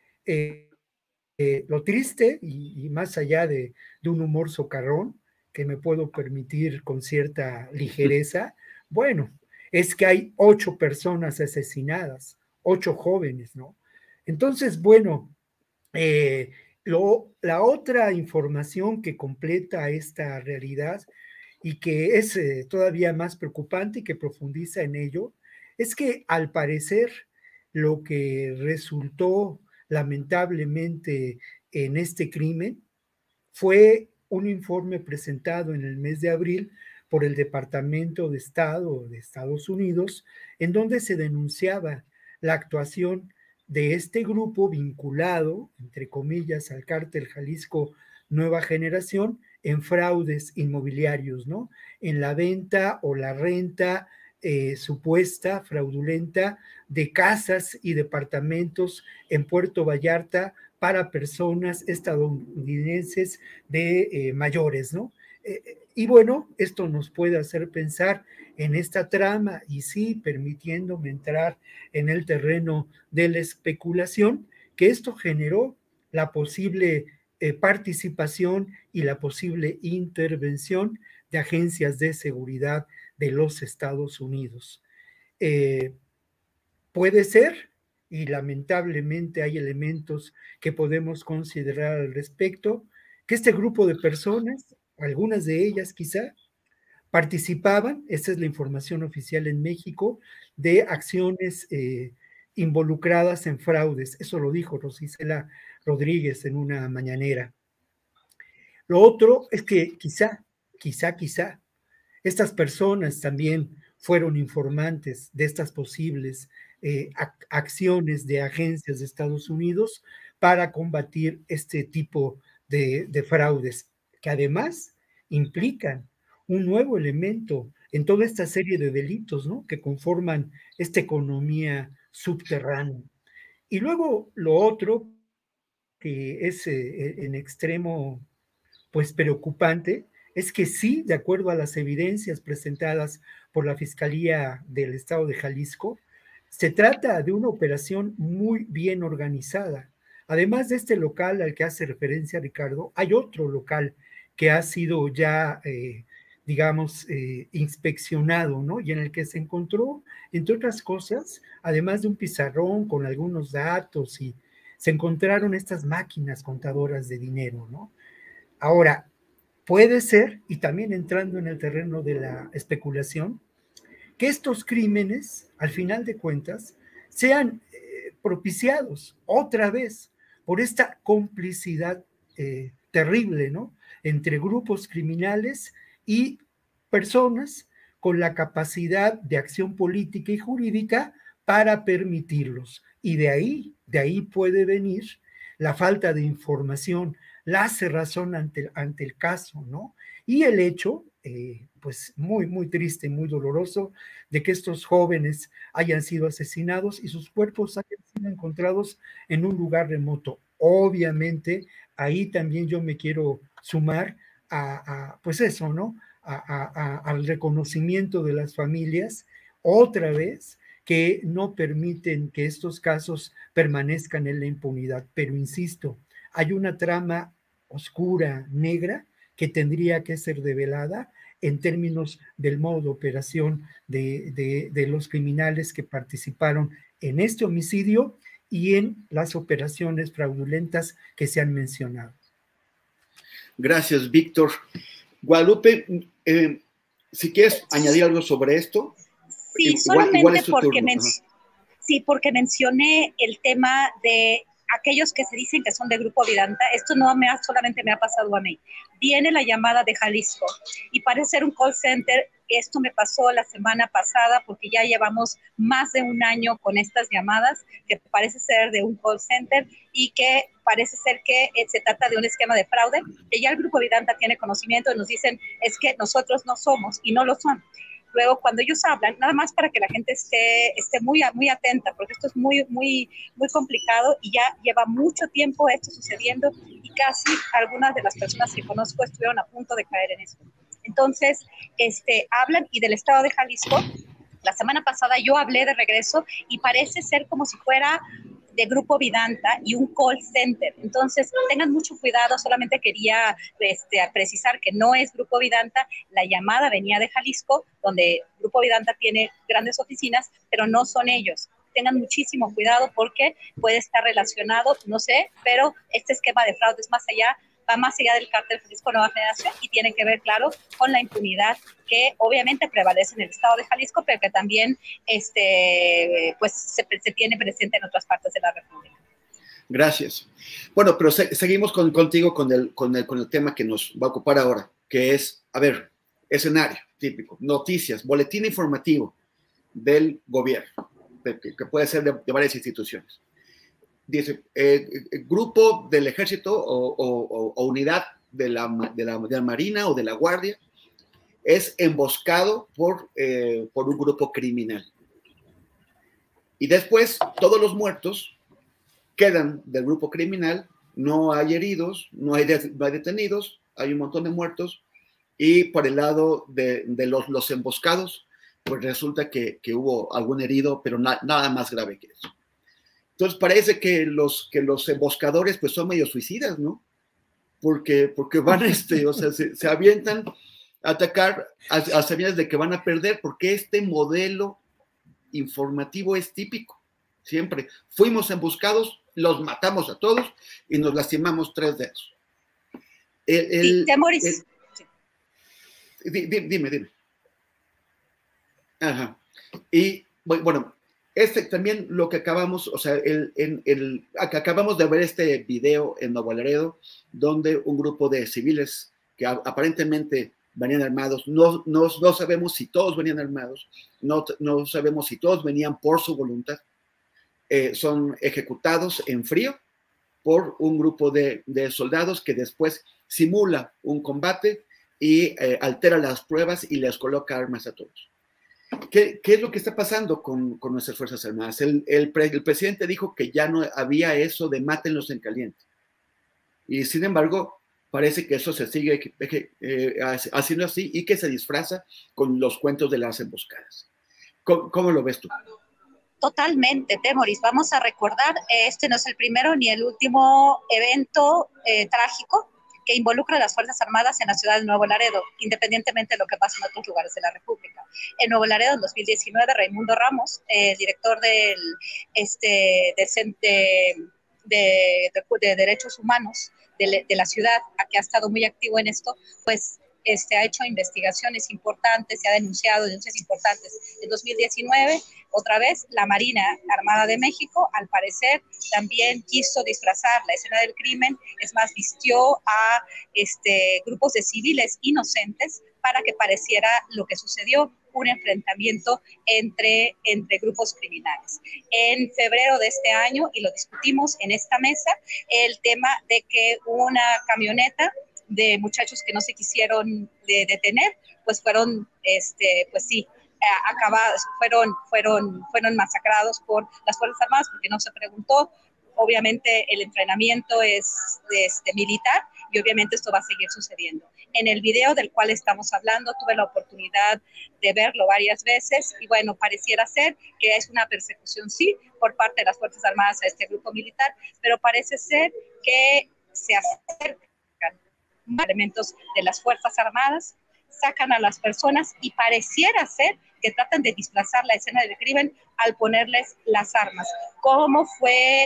Lo triste, y más allá de un humor socarrón, que me puedo permitir con cierta ligereza, bueno, es que hay 8 personas asesinadas, 8 jóvenes, ¿no? Entonces, bueno, la otra información que completa esta realidad y que es todavía más preocupante y que profundiza en ello, es que al parecer lo que resultó lamentablemente en este crimen fue un informe presentado en el mes de abril por el Departamento de Estado de Estados Unidos, en donde se denunciaba la actuación de este grupo vinculado, entre comillas, al Cártel Jalisco Nueva Generación en fraudes inmobiliarios, ¿no? En la venta o la renta supuesta, fraudulenta, de casas y departamentos en Puerto Vallarta para personas estadounidenses de mayores, ¿no? Y bueno, esto nos puede hacer pensar en esta trama y sí, permitiéndome entrar en el terreno de la especulación, que esto generó la posible participación y la posible intervención de agencias de seguridad de los Estados Unidos. Puede ser, y lamentablemente hay elementos que podemos considerar al respecto, que este grupo de personas, algunas de ellas quizá, participaban, esta es la información oficial en México, de acciones involucradas en fraudes. Eso lo dijo Rosicela Rodríguez en una mañanera. Lo otro es que quizá, estas personas también fueron informantes de estas posibles acciones de agencias de Estados Unidos para combatir este tipo de fraudes, que además implican un nuevo elemento en toda esta serie de delitos, ¿no?, que conforman esta economía subterránea. Y luego lo otro, que es en extremo pues preocupante, es que sí, de acuerdo a las evidencias presentadas por la Fiscalía del Estado de Jalisco, se trata de una operación muy bien organizada. Además de este local al que hace referencia Ricardo, hay otro local que ha sido ya, digamos, inspeccionado, ¿no? Y en el que se encontró, entre otras cosas, además de un pizarrón con algunos datos, y se encontraron estas máquinas contadoras de dinero, ¿no? Ahora, puede ser, y también entrando en el terreno de la especulación, que estos crímenes, al final de cuentas, sean propiciados otra vez por esta complicidad terrible, ¿no?, entre grupos criminales y personas con la capacidad de acción política y jurídica para permitirlos. Y de ahí puede venir la falta de información, la cerrazón ante el caso, ¿no? Y el hecho, pues muy, muy triste, muy doloroso, de que estos jóvenes hayan sido asesinados y sus cuerpos hayan sido encontrados en un lugar remoto. Obviamente, ahí también yo me quiero sumar pues eso, ¿no?, al reconocimiento de las familias, otra vez, que no permiten que estos casos permanezcan en la impunidad. Pero insisto, hay una trama oscura, negra, que tendría que ser develada en términos del modo de operación de los criminales que participaron en este homicidio y en las operaciones fraudulentas que se han mencionado. Gracias, Víctor. Guadalupe, si quieres añadir algo sobre esto. Sí, solamente porque mencioné el tema de aquellos que se dicen que son de Grupo Vidanta, esto no solamente me ha pasado a mí, viene la llamada de Jalisco y parece ser un call center. Esto me pasó la semana pasada porque ya llevamos más de un año con estas llamadas que parece ser de un call center y que parece ser que se trata de un esquema de fraude, que ya el Grupo Vidanta tiene conocimiento y nos dicen es que nosotros no somos y no lo son. Luego, cuando ellos hablan, nada más para que la gente esté muy, muy atenta, porque esto es muy, muy, muy complicado y ya lleva mucho tiempo esto sucediendo y casi algunas de las personas que conozco estuvieron a punto de caer en esto. Entonces, hablan y del estado de Jalisco. La semana pasada yo hablé de regreso y parece ser como si fuera de Grupo Vidanta y un call center. Entonces, tengan mucho cuidado. Solamente quería precisar que no es Grupo Vidanta. La llamada venía de Jalisco, donde Grupo Vidanta tiene grandes oficinas, pero no son ellos. Tengan muchísimo cuidado porque puede estar relacionado, no sé, pero este esquema de fraude es más allá, va más allá del cártel Jalisco Nueva Generación y tiene que ver, claro, con la impunidad que obviamente prevalece en el estado de Jalisco, pero que también pues se tiene presente en otras partes de la República. Gracias. Bueno, pero seguimos contigo con el tema que nos va a ocupar ahora, que es, a ver, escenario típico, noticias, boletín informativo del gobierno, que puede ser de varias instituciones. Dice, grupo del ejército o unidad de la Marina o de la Guardia es emboscado por un grupo criminal. Y después, todos los muertos quedan del grupo criminal, no hay heridos, no hay detenidos, hay un montón de muertos, y por el lado de los emboscados, pues resulta que hubo algún herido, pero nada más grave que eso. Entonces parece que los emboscadores pues son medio suicidas, ¿no? Porque van, o sea, se avientan a atacar a sabiendas de que van a perder, porque este modelo informativo es típico. Siempre fuimos emboscados, los matamos a todos y nos lastimamos 3 dedos. Sí, Temoris. Dime. Ajá. Y bueno, también lo que acabamos, o sea, acabamos de ver este video en Nuevo Laredo, donde un grupo de civiles que aparentemente venían armados, no sabemos si todos venían armados, no sabemos si todos venían por su voluntad, son ejecutados en frío por un grupo de soldados que después simula un combate y altera las pruebas y les coloca armas a todos. ¿Qué es lo que está pasando con nuestras Fuerzas Armadas? El presidente dijo que ya no había eso de mátenlos en caliente. Y sin embargo, parece que eso se sigue haciendo así y que se disfraza con los cuentos de las emboscadas. ¿Cómo lo ves tú? Totalmente, Temoris. Vamos a recordar, este no es el primero ni el último evento trágico que involucra a las Fuerzas Armadas en la ciudad de Nuevo Laredo, independientemente de lo que pasa en otros lugares de la República. En Nuevo Laredo, en 2019, Raimundo Ramos, director de Derechos Humanos de la ciudad, que ha estado muy activo en esto, pues ha hecho investigaciones importantes, se ha denunciado denuncias importantes. En 2019, otra vez, la Marina Armada de México, al parecer, también quiso disfrazar la escena del crimen, es más, vistió a grupos de civiles inocentes para que pareciera lo que sucedió, un enfrentamiento entre grupos criminales. En febrero de este año, y lo discutimos en esta mesa, el tema de que una camioneta de muchachos que no se quisieron detener, pues fueron, pues sí, acabados, fueron masacrados por las Fuerzas Armadas porque no se preguntó. Obviamente el entrenamiento es militar y obviamente esto va a seguir sucediendo. En el video del cual estamos hablando tuve la oportunidad de verlo varias veces y bueno, pareciera ser que es una persecución, sí, por parte de las Fuerzas Armadas a este grupo militar, pero parece ser que se acercan elementos de las Fuerzas Armadas, sacan a las personas y pareciera ser que tratan de disfrazar la escena del crimen al ponerles las armas. ¿Cómo fue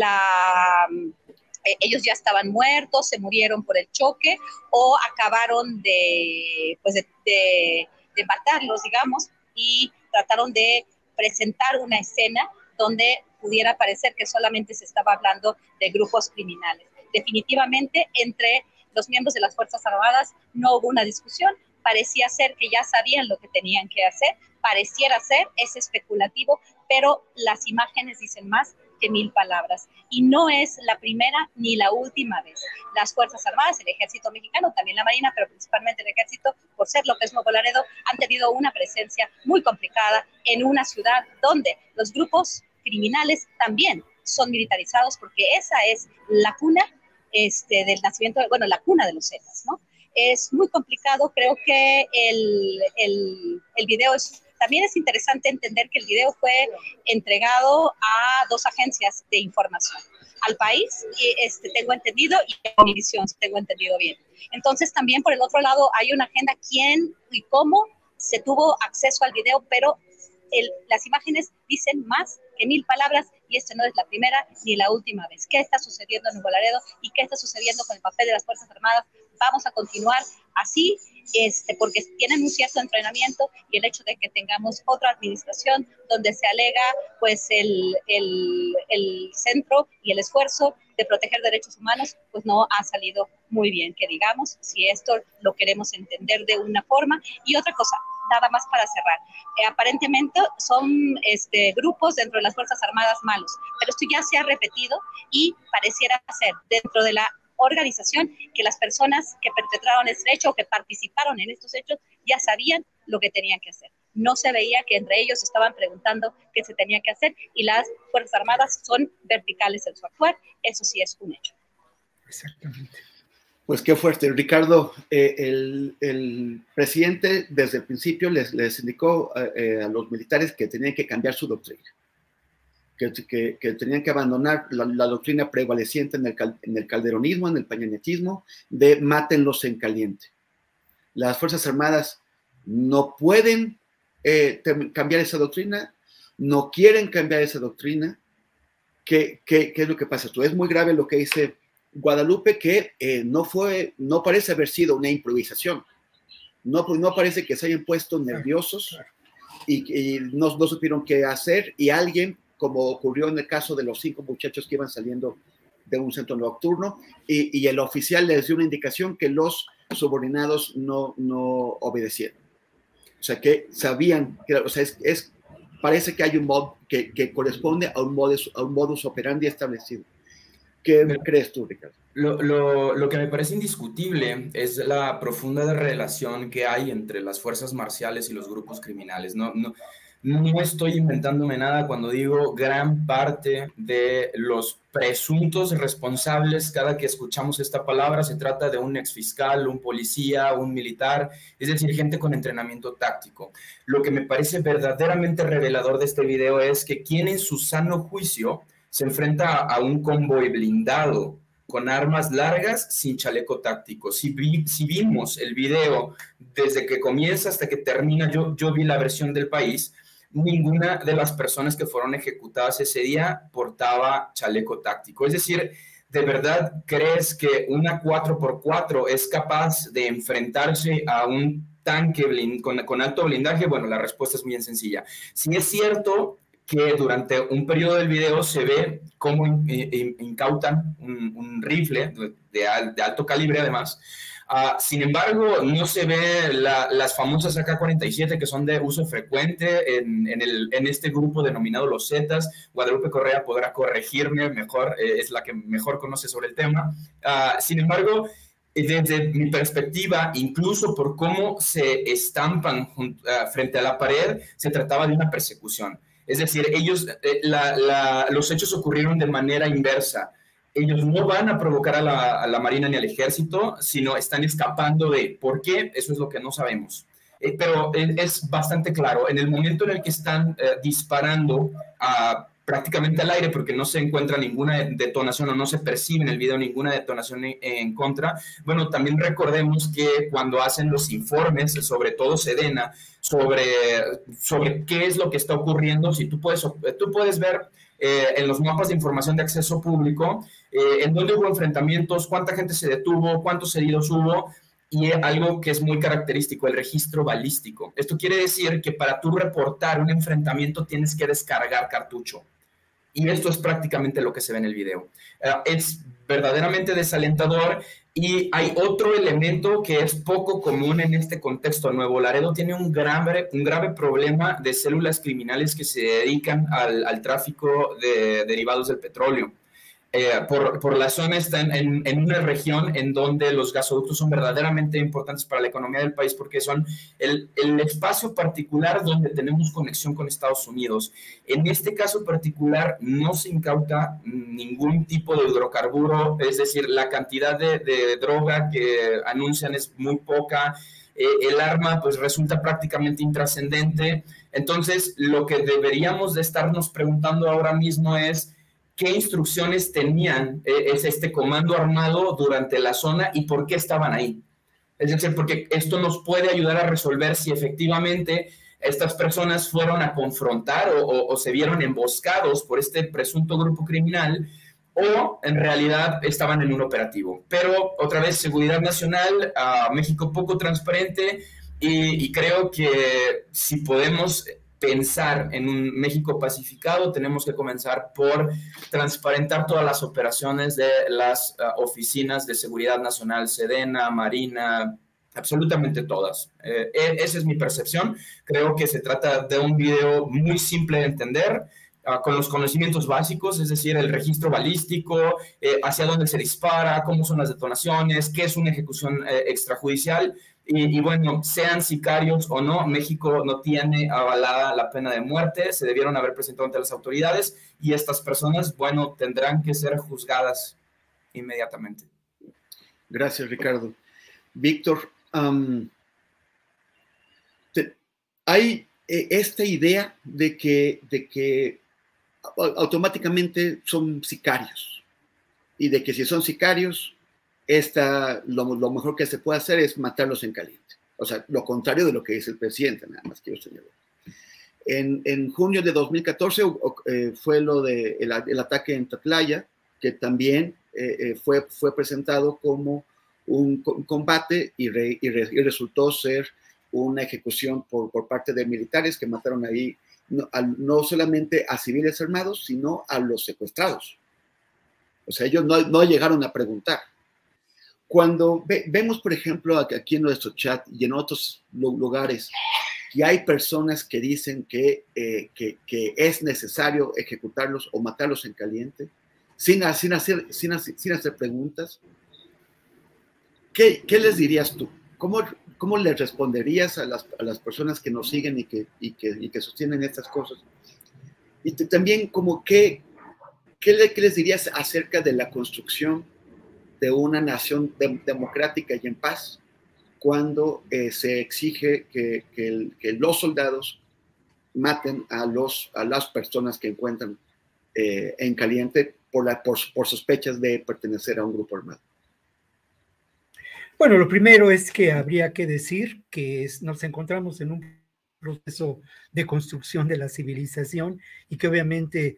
ellos ya estaban muertos, se murieron por el choque o acabaron de matarlos, digamos, y trataron de presentar una escena donde pudiera parecer que solamente se estaba hablando de grupos criminales. Definitivamente, entre los miembros de las Fuerzas Armadas no hubo una discusión, parecía ser que ya sabían lo que tenían que hacer, pareciera ser, es especulativo, pero las imágenes dicen más que 1000 palabras. Y no es la primera ni la última vez. Las Fuerzas Armadas, el Ejército Mexicano, también la Marina, pero principalmente el Ejército, por ser lo que es Nuevo Laredo, han tenido una presencia muy complicada en una ciudad donde los grupos criminales también son militarizados, porque esa es la cuna del nacimiento, bueno, la cuna de los Zetas, ¿no? Es muy complicado, creo que el video también es interesante entender que el video fue entregado a 2 agencias de información, al país, tengo entendido, y a Univisión, tengo entendido bien. Entonces también por el otro lado hay una agenda, quién y cómo se tuvo acceso al video, pero las imágenes dicen más que 1000 palabras, y esto no es la primera ni la última vez. ¿Qué está sucediendo en Nuevo Laredo y qué está sucediendo con el papel de las Fuerzas Armadas? Vamos a continuar así, porque tienen un cierto entrenamiento, y el hecho de que tengamos otra administración donde se alega pues el centro y el esfuerzo de proteger derechos humanos, pues no ha salido muy bien, que digamos, si esto lo queremos entender de una forma. Y otra cosa, nada más para cerrar, aparentemente son grupos dentro de las Fuerzas Armadas malos, pero esto ya se ha repetido y pareciera ser dentro de la organización que las personas que perpetraron este hecho o que participaron en estos hechos ya sabían lo que tenían que hacer. No se veía que entre ellos estaban preguntando qué se tenía que hacer, y las Fuerzas Armadas son verticales en su actuar, eso sí es un hecho. Exactamente. Pues qué fuerte, Ricardo. El presidente desde el principio les indicó a los militares que tenían que cambiar su doctrina, que tenían que abandonar la doctrina prevaleciente en el calderonismo, en el peñanietismo, de mátenlos en caliente. Las Fuerzas Armadas no pueden cambiar esa doctrina, no quieren cambiar esa doctrina. ¿Qué es lo que pasa? Esto es muy grave lo que dice Guadalupe, que no parece haber sido una improvisación. No parece que se hayan puesto nerviosos y no supieron qué hacer, y alguien, como ocurrió en el caso de los 5 muchachos que iban saliendo de un centro nocturno, y el oficial les dio una indicación que los subordinados no obedecieron. O sea, que sabían, o sea, parece que hay un mod que corresponde a un modus operandi establecido. ¿Qué crees tú, Ricardo? Lo que me parece indiscutible es la profunda relación que hay entre las fuerzas marciales y los grupos criminales. No estoy inventándome nada cuando digo gran parte de los presuntos responsables. Cada que escuchamos esta palabra se trata de un exfiscal, un policía, un militar, es decir, gente con entrenamiento táctico. Lo que me parece verdaderamente revelador de este video es que quien en su sano juicio se enfrenta a un convoy blindado con armas largas sin chaleco táctico. Si vimos el video desde que comienza hasta que termina, yo vi la versión del país, ninguna de las personas que fueron ejecutadas ese día portaba chaleco táctico. Es decir, ¿de verdad crees que una 4x4 es capaz de enfrentarse a un tanque con alto blindaje? Bueno, la respuesta es bien sencilla. Si es cierto que durante un periodo del video se ve cómo incautan un rifle de alto calibre además. Sin embargo, no se ve las famosas AK-47 que son de uso frecuente en este grupo denominado los Zetas. Guadalupe Correa podrá corregirme mejor, es la que mejor conoce sobre el tema. Sin embargo, desde mi perspectiva, incluso por cómo se estampan frente a la pared, se trataba de una persecución. Es decir, los hechos ocurrieron de manera inversa. Ellos no van a provocar a la Marina ni al Ejército, sino están escapando de... ¿Por qué? Eso es lo que no sabemos. Pero es bastante claro. En el momento en el que están disparando prácticamente al aire, porque no se encuentra ninguna detonación o no se percibe en el video ninguna detonación en contra, bueno, también recordemos que cuando hacen los informes, sobre todo Sedena, sobre qué es lo que está ocurriendo, si tú puedes ver en los mapas de información de acceso público, en dónde hubo enfrentamientos, cuánta gente se detuvo, cuántos heridos hubo, y algo que es muy característico, el registro balístico. Esto quiere decir que para tú reportar un enfrentamiento tienes que descargar cartucho. Y esto es prácticamente lo que se ve en el video. Es verdaderamente desalentador. Y hay otro elemento que es poco común en este contexto. Nuevo Laredo tiene un grave problema de células criminales que se dedican al tráfico de derivados del petróleo. Por la zona está en una región en donde los gasoductos son verdaderamente importantes para la economía del país porque son el espacio particular donde tenemos conexión con Estados Unidos. En este caso particular no se incauta ningún tipo de hidrocarburo, es decir, la cantidad de droga que anuncian es muy poca, el arma pues resulta prácticamente intrascendente. Entonces, lo que deberíamos de estarnos preguntando ahora mismo es qué instrucciones tenían este comando armado durante la zona y por qué estaban ahí. Es decir, porque esto nos puede ayudar a resolver si efectivamente estas personas fueron a confrontar o se vieron emboscados por este presunto grupo criminal o en realidad estaban en un operativo. Pero otra vez, seguridad nacional, México poco transparente y creo que si podemos pensar en un México pacificado, tenemos que comenzar por transparentar todas las operaciones de las oficinas de seguridad nacional, Sedena, Marina, absolutamente todas. Esa es mi percepción. Creo que se trata de un video muy simple de entender, con los conocimientos básicos, es decir, el registro balístico, hacia dónde se dispara, cómo son las detonaciones, qué es una ejecución extrajudicial. Y bueno, sean sicarios o no, México no tiene avalada la pena de muerte, se debieron haber presentado ante las autoridades y estas personas, bueno, tendrán que ser juzgadas inmediatamente. Gracias, Ricardo. Víctor, hay esta idea de que automáticamente son sicarios y de que si son sicarios, lo mejor que se puede hacer es matarlos en caliente. O sea, lo contrario de lo que dice el presidente, nada más quiero señalar. En junio de 2014 fue lo de el ataque en Tatlaya, que también fue presentado como un combate y resultó ser una ejecución por parte de militares que mataron ahí no solamente a civiles armados, sino a los secuestrados. O sea, ellos no llegaron a preguntar. Cuando vemos, por ejemplo, aquí en nuestro chat y en otros lugares, que hay personas que dicen que es necesario ejecutarlos o matarlos en caliente, sin hacer preguntas, ¿qué les dirías tú? ¿Cómo les responderías a las personas que nos siguen y que sostienen estas cosas? Y también, ¿qué les dirías acerca de la construcción de una nación democrática y en paz cuando se exige que los soldados maten a las personas que encuentran en caliente por sospechas de pertenecer a un grupo armado? Bueno, lo primero es que habría que decir que nos encontramos en un proceso de construcción de la civilización y que obviamente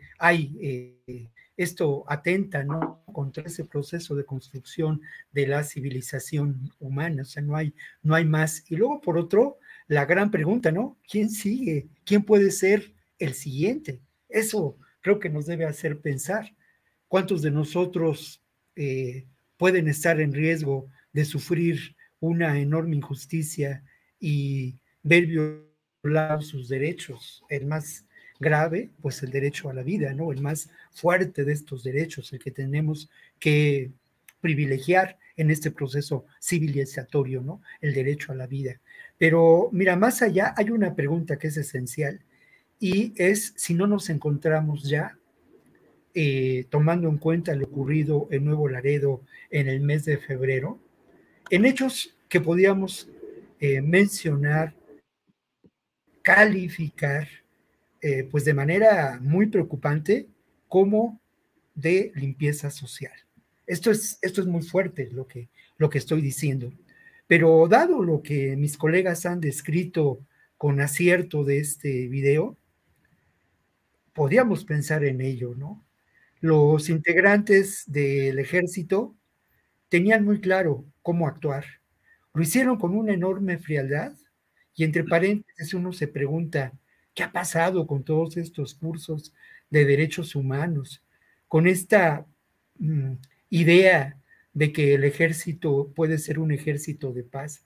esto atenta, ¿no?, contra ese proceso de construcción de la civilización humana. O sea, no hay más. Y luego, por otro, la gran pregunta, ¿no? ¿Quién sigue? ¿Quién puede ser el siguiente? Eso creo que nos debe hacer pensar. ¿Cuántos de nosotros pueden estar en riesgo de sufrir una enorme injusticia y ver violados sus derechos? El más grave, pues el derecho a la vida, ¿no? El más fuerte de estos derechos, el que tenemos que privilegiar en este proceso civilizatorio, ¿no? El derecho a la vida. Pero mira, más allá hay una pregunta que es esencial y es si no nos encontramos ya tomando en cuenta lo ocurrido en Nuevo Laredo en el mes de febrero, en hechos que podíamos mencionar, calificar, pues de manera muy preocupante como de limpieza social. Esto es muy fuerte lo que estoy diciendo, pero dado lo que mis colegas han descrito con acierto de este video, podríamos pensar en ello, ¿no? Los integrantes del ejército tenían muy claro cómo actuar. Lo hicieron con una enorme frialdad y entre paréntesis uno se pregunta, ¿qué ha pasado con todos estos cursos de derechos humanos, con esta idea de que el ejército puede ser un ejército de paz.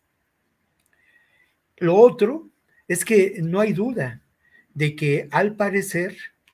Lo otro es que no hay duda de que al parecer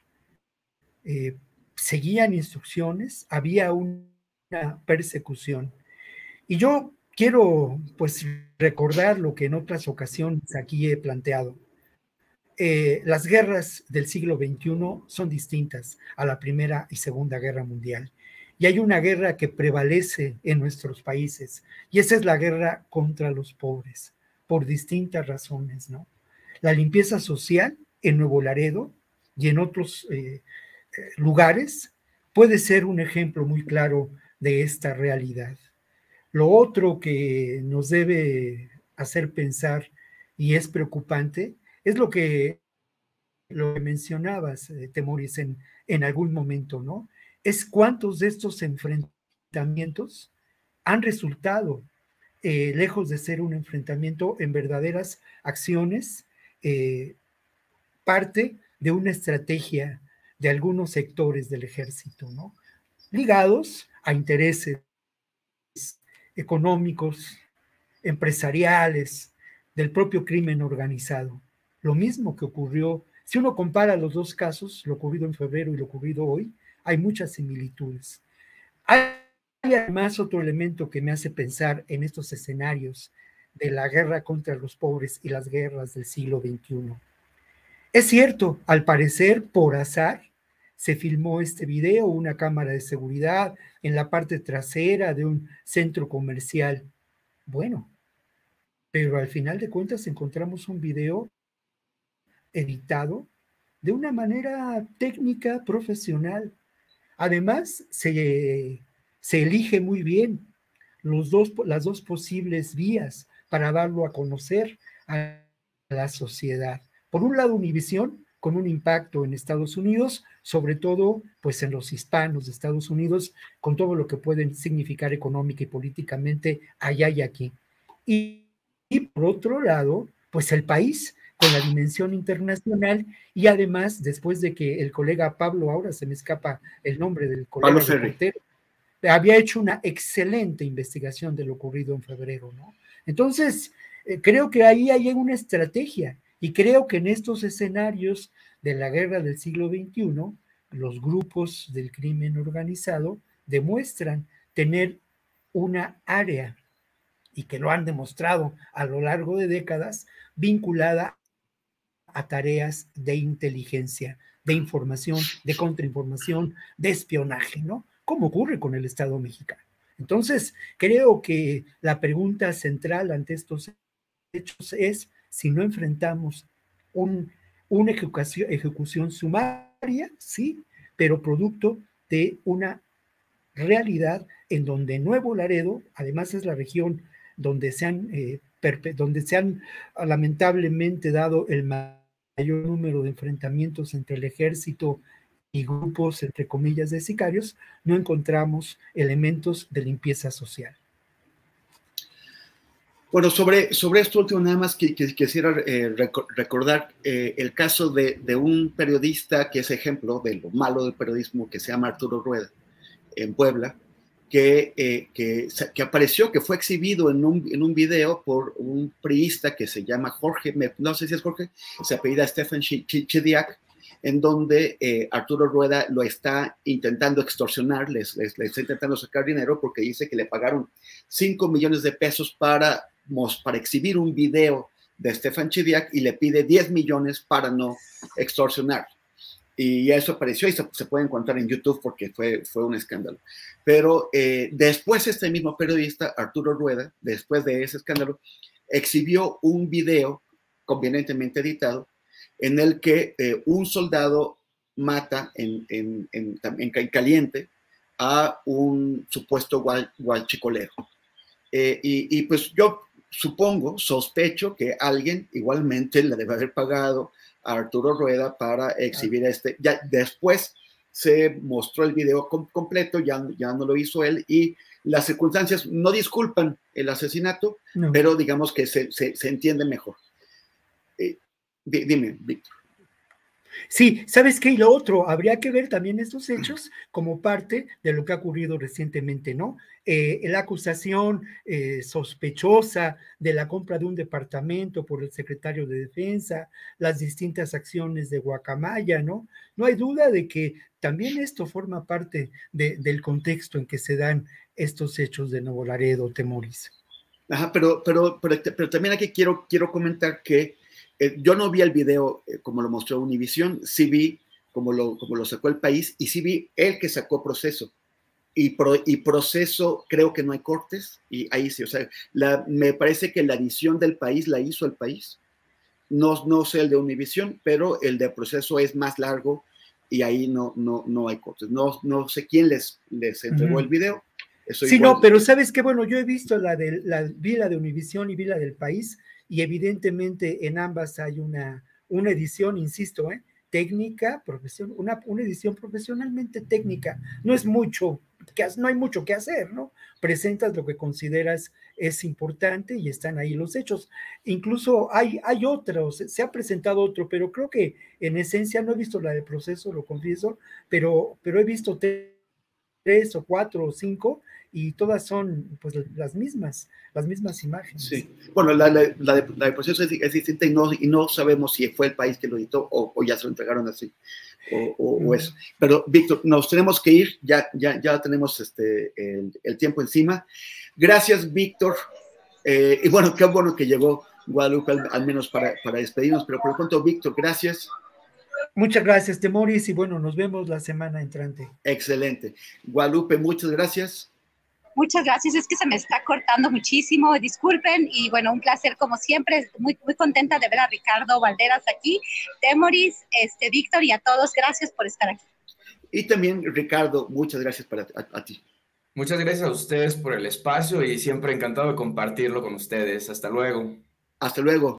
seguían instrucciones, había una persecución. Y yo quiero pues recordar lo que en otras ocasiones aquí he planteado. Las guerras del siglo XXI son distintas a la Primera y Segunda Guerra Mundial. Y hay una guerra que prevalece en nuestros países, y esa es la guerra contra los pobres, por distintas razones, ¿no? La limpieza social en Nuevo Laredo y en otros lugares puede ser un ejemplo muy claro de esta realidad. Lo otro que nos debe hacer pensar y es preocupante es lo que mencionabas, Temoris, en algún momento, ¿no? Es cuántos de estos enfrentamientos han resultado, lejos de ser un enfrentamiento, en verdaderas acciones, parte de una estrategia de algunos sectores del ejército, ¿no? Ligados a intereses económicos, empresariales, del propio crimen organizado. Lo mismo que ocurrió, si uno compara los dos casos, lo ocurrido en febrero y lo ocurrido hoy, hay muchas similitudes. Hay además otro elemento que me hace pensar en estos escenarios de la guerra contra los pobres y las guerras del siglo XXI. Es cierto, al parecer, por azar, se filmó este video, una cámara de seguridad en la parte trasera de un centro comercial. Bueno, pero al final de cuentas encontramos un video editado de una manera técnica, profesional. Además, se elige muy bien las dos posibles vías para darlo a conocer a la sociedad. Por un lado, Univisión, con un impacto en Estados Unidos, sobre todo pues en los hispanos de Estados Unidos, con todo lo que pueden significar económica y políticamente allá y aquí. Y por otro lado, pues el país, con la dimensión internacional, y además, después de que el colega Pablo, ahora se me escapa el nombre del colega reportero, había hecho una excelente investigación de lo ocurrido en febrero, ¿no? Entonces, creo que ahí hay una estrategia, y creo que en estos escenarios de la guerra del siglo XXI, los grupos del crimen organizado demuestran tener una área, y que lo han demostrado a lo largo de décadas, vinculada a tareas de inteligencia, de información, de contrainformación, de espionaje, ¿no? Como ocurre con el Estado mexicano. Entonces, creo que la pregunta central ante estos hechos es si no enfrentamos una ejecución sumaria, sí, pero producto de una realidad en donde Nuevo Laredo, además es la región donde se han lamentablemente dado el mayor número de enfrentamientos entre el ejército y grupos, entre comillas, de sicarios, no encontramos elementos de limpieza social. Bueno, sobre esto último, nada más quisiera recordar el caso de un periodista que es ejemplo de lo malo del periodismo, que se llama Arturo Rueda, en Puebla, que apareció, que fue exhibido en un video por un priista que se llama Jorge, no sé si es Jorge, se apellida Stefan Chidiak, en donde Arturo Rueda lo está intentando extorsionar, le está intentando sacar dinero porque dice que le pagaron 5 millones de pesos para exhibir un video de Stefan Chidiak y le pide 10 millones para no extorsionar. Y eso apareció y se puede encontrar en YouTube porque fue un escándalo. Pero después este mismo periodista, Arturo Rueda, después de ese escándalo, exhibió un video convenientemente editado en el que un soldado mata en caliente a un supuesto guachicolero. Y pues yo sospecho que alguien igualmente le debe haber pagado a Arturo Rueda para exhibir ya después se mostró el video completo, ya no lo hizo él, y las circunstancias no disculpan el asesinato, no, pero digamos que se entiende mejor. Dime, Víctor. Sí, ¿sabes qué? Y lo otro, habría que ver también estos hechos como parte de lo que ha ocurrido recientemente, ¿no? La acusación sospechosa de la compra de un departamento por el secretario de Defensa, las distintas acciones de Guacamaya, ¿no? No hay duda de que también esto forma parte del contexto en que se dan estos hechos de Nuevo Laredo, Temoris. Ajá, pero también aquí quiero comentar que yo no vi el video como lo mostró Univisión, sí vi como lo sacó El País y sí vi el que sacó Proceso. Y Proceso creo que no hay cortes y ahí sí, o sea, me parece que la edición del País la hizo El País. No sé el de Univisión, pero el de Proceso es más largo y ahí no hay cortes. No sé quién les entregó el video. Eso sí, igual. no, pero sabes que bueno, yo he visto vi la de Univisión y vi la del País, y evidentemente en ambas hay una edición, insisto, técnica, una edición profesionalmente técnica. No es mucho, no hay mucho que hacer, ¿no? Presentas lo que consideras es importante y están ahí los hechos. Incluso hay otros, se ha presentado otro, pero creo que en esencia no he visto la del Proceso, lo confieso, pero he visto 3 o 4 o 5 y todas son pues las mismas imágenes. Sí, bueno, la de Proceso es distinta y no sabemos si fue El País que lo editó o ya se lo entregaron así o eso. Pero Víctor, nos tenemos que ir, ya tenemos el tiempo encima. Gracias, Víctor. Y bueno, qué bueno que llegó Guadalupe al menos para despedirnos, pero por lo pronto, Víctor, gracias. Muchas gracias, Temoris, y bueno, nos vemos la semana entrante. Excelente. Guadalupe, muchas gracias. Muchas gracias, es que se me está cortando muchísimo, disculpen, y bueno, un placer como siempre, muy contenta de ver a Ricardo Valderas aquí, Temoris, Víctor y a todos, gracias por estar aquí. Y también, Ricardo, muchas gracias a ti. Muchas gracias a ustedes por el espacio y siempre encantado de compartirlo con ustedes. Hasta luego. Hasta luego.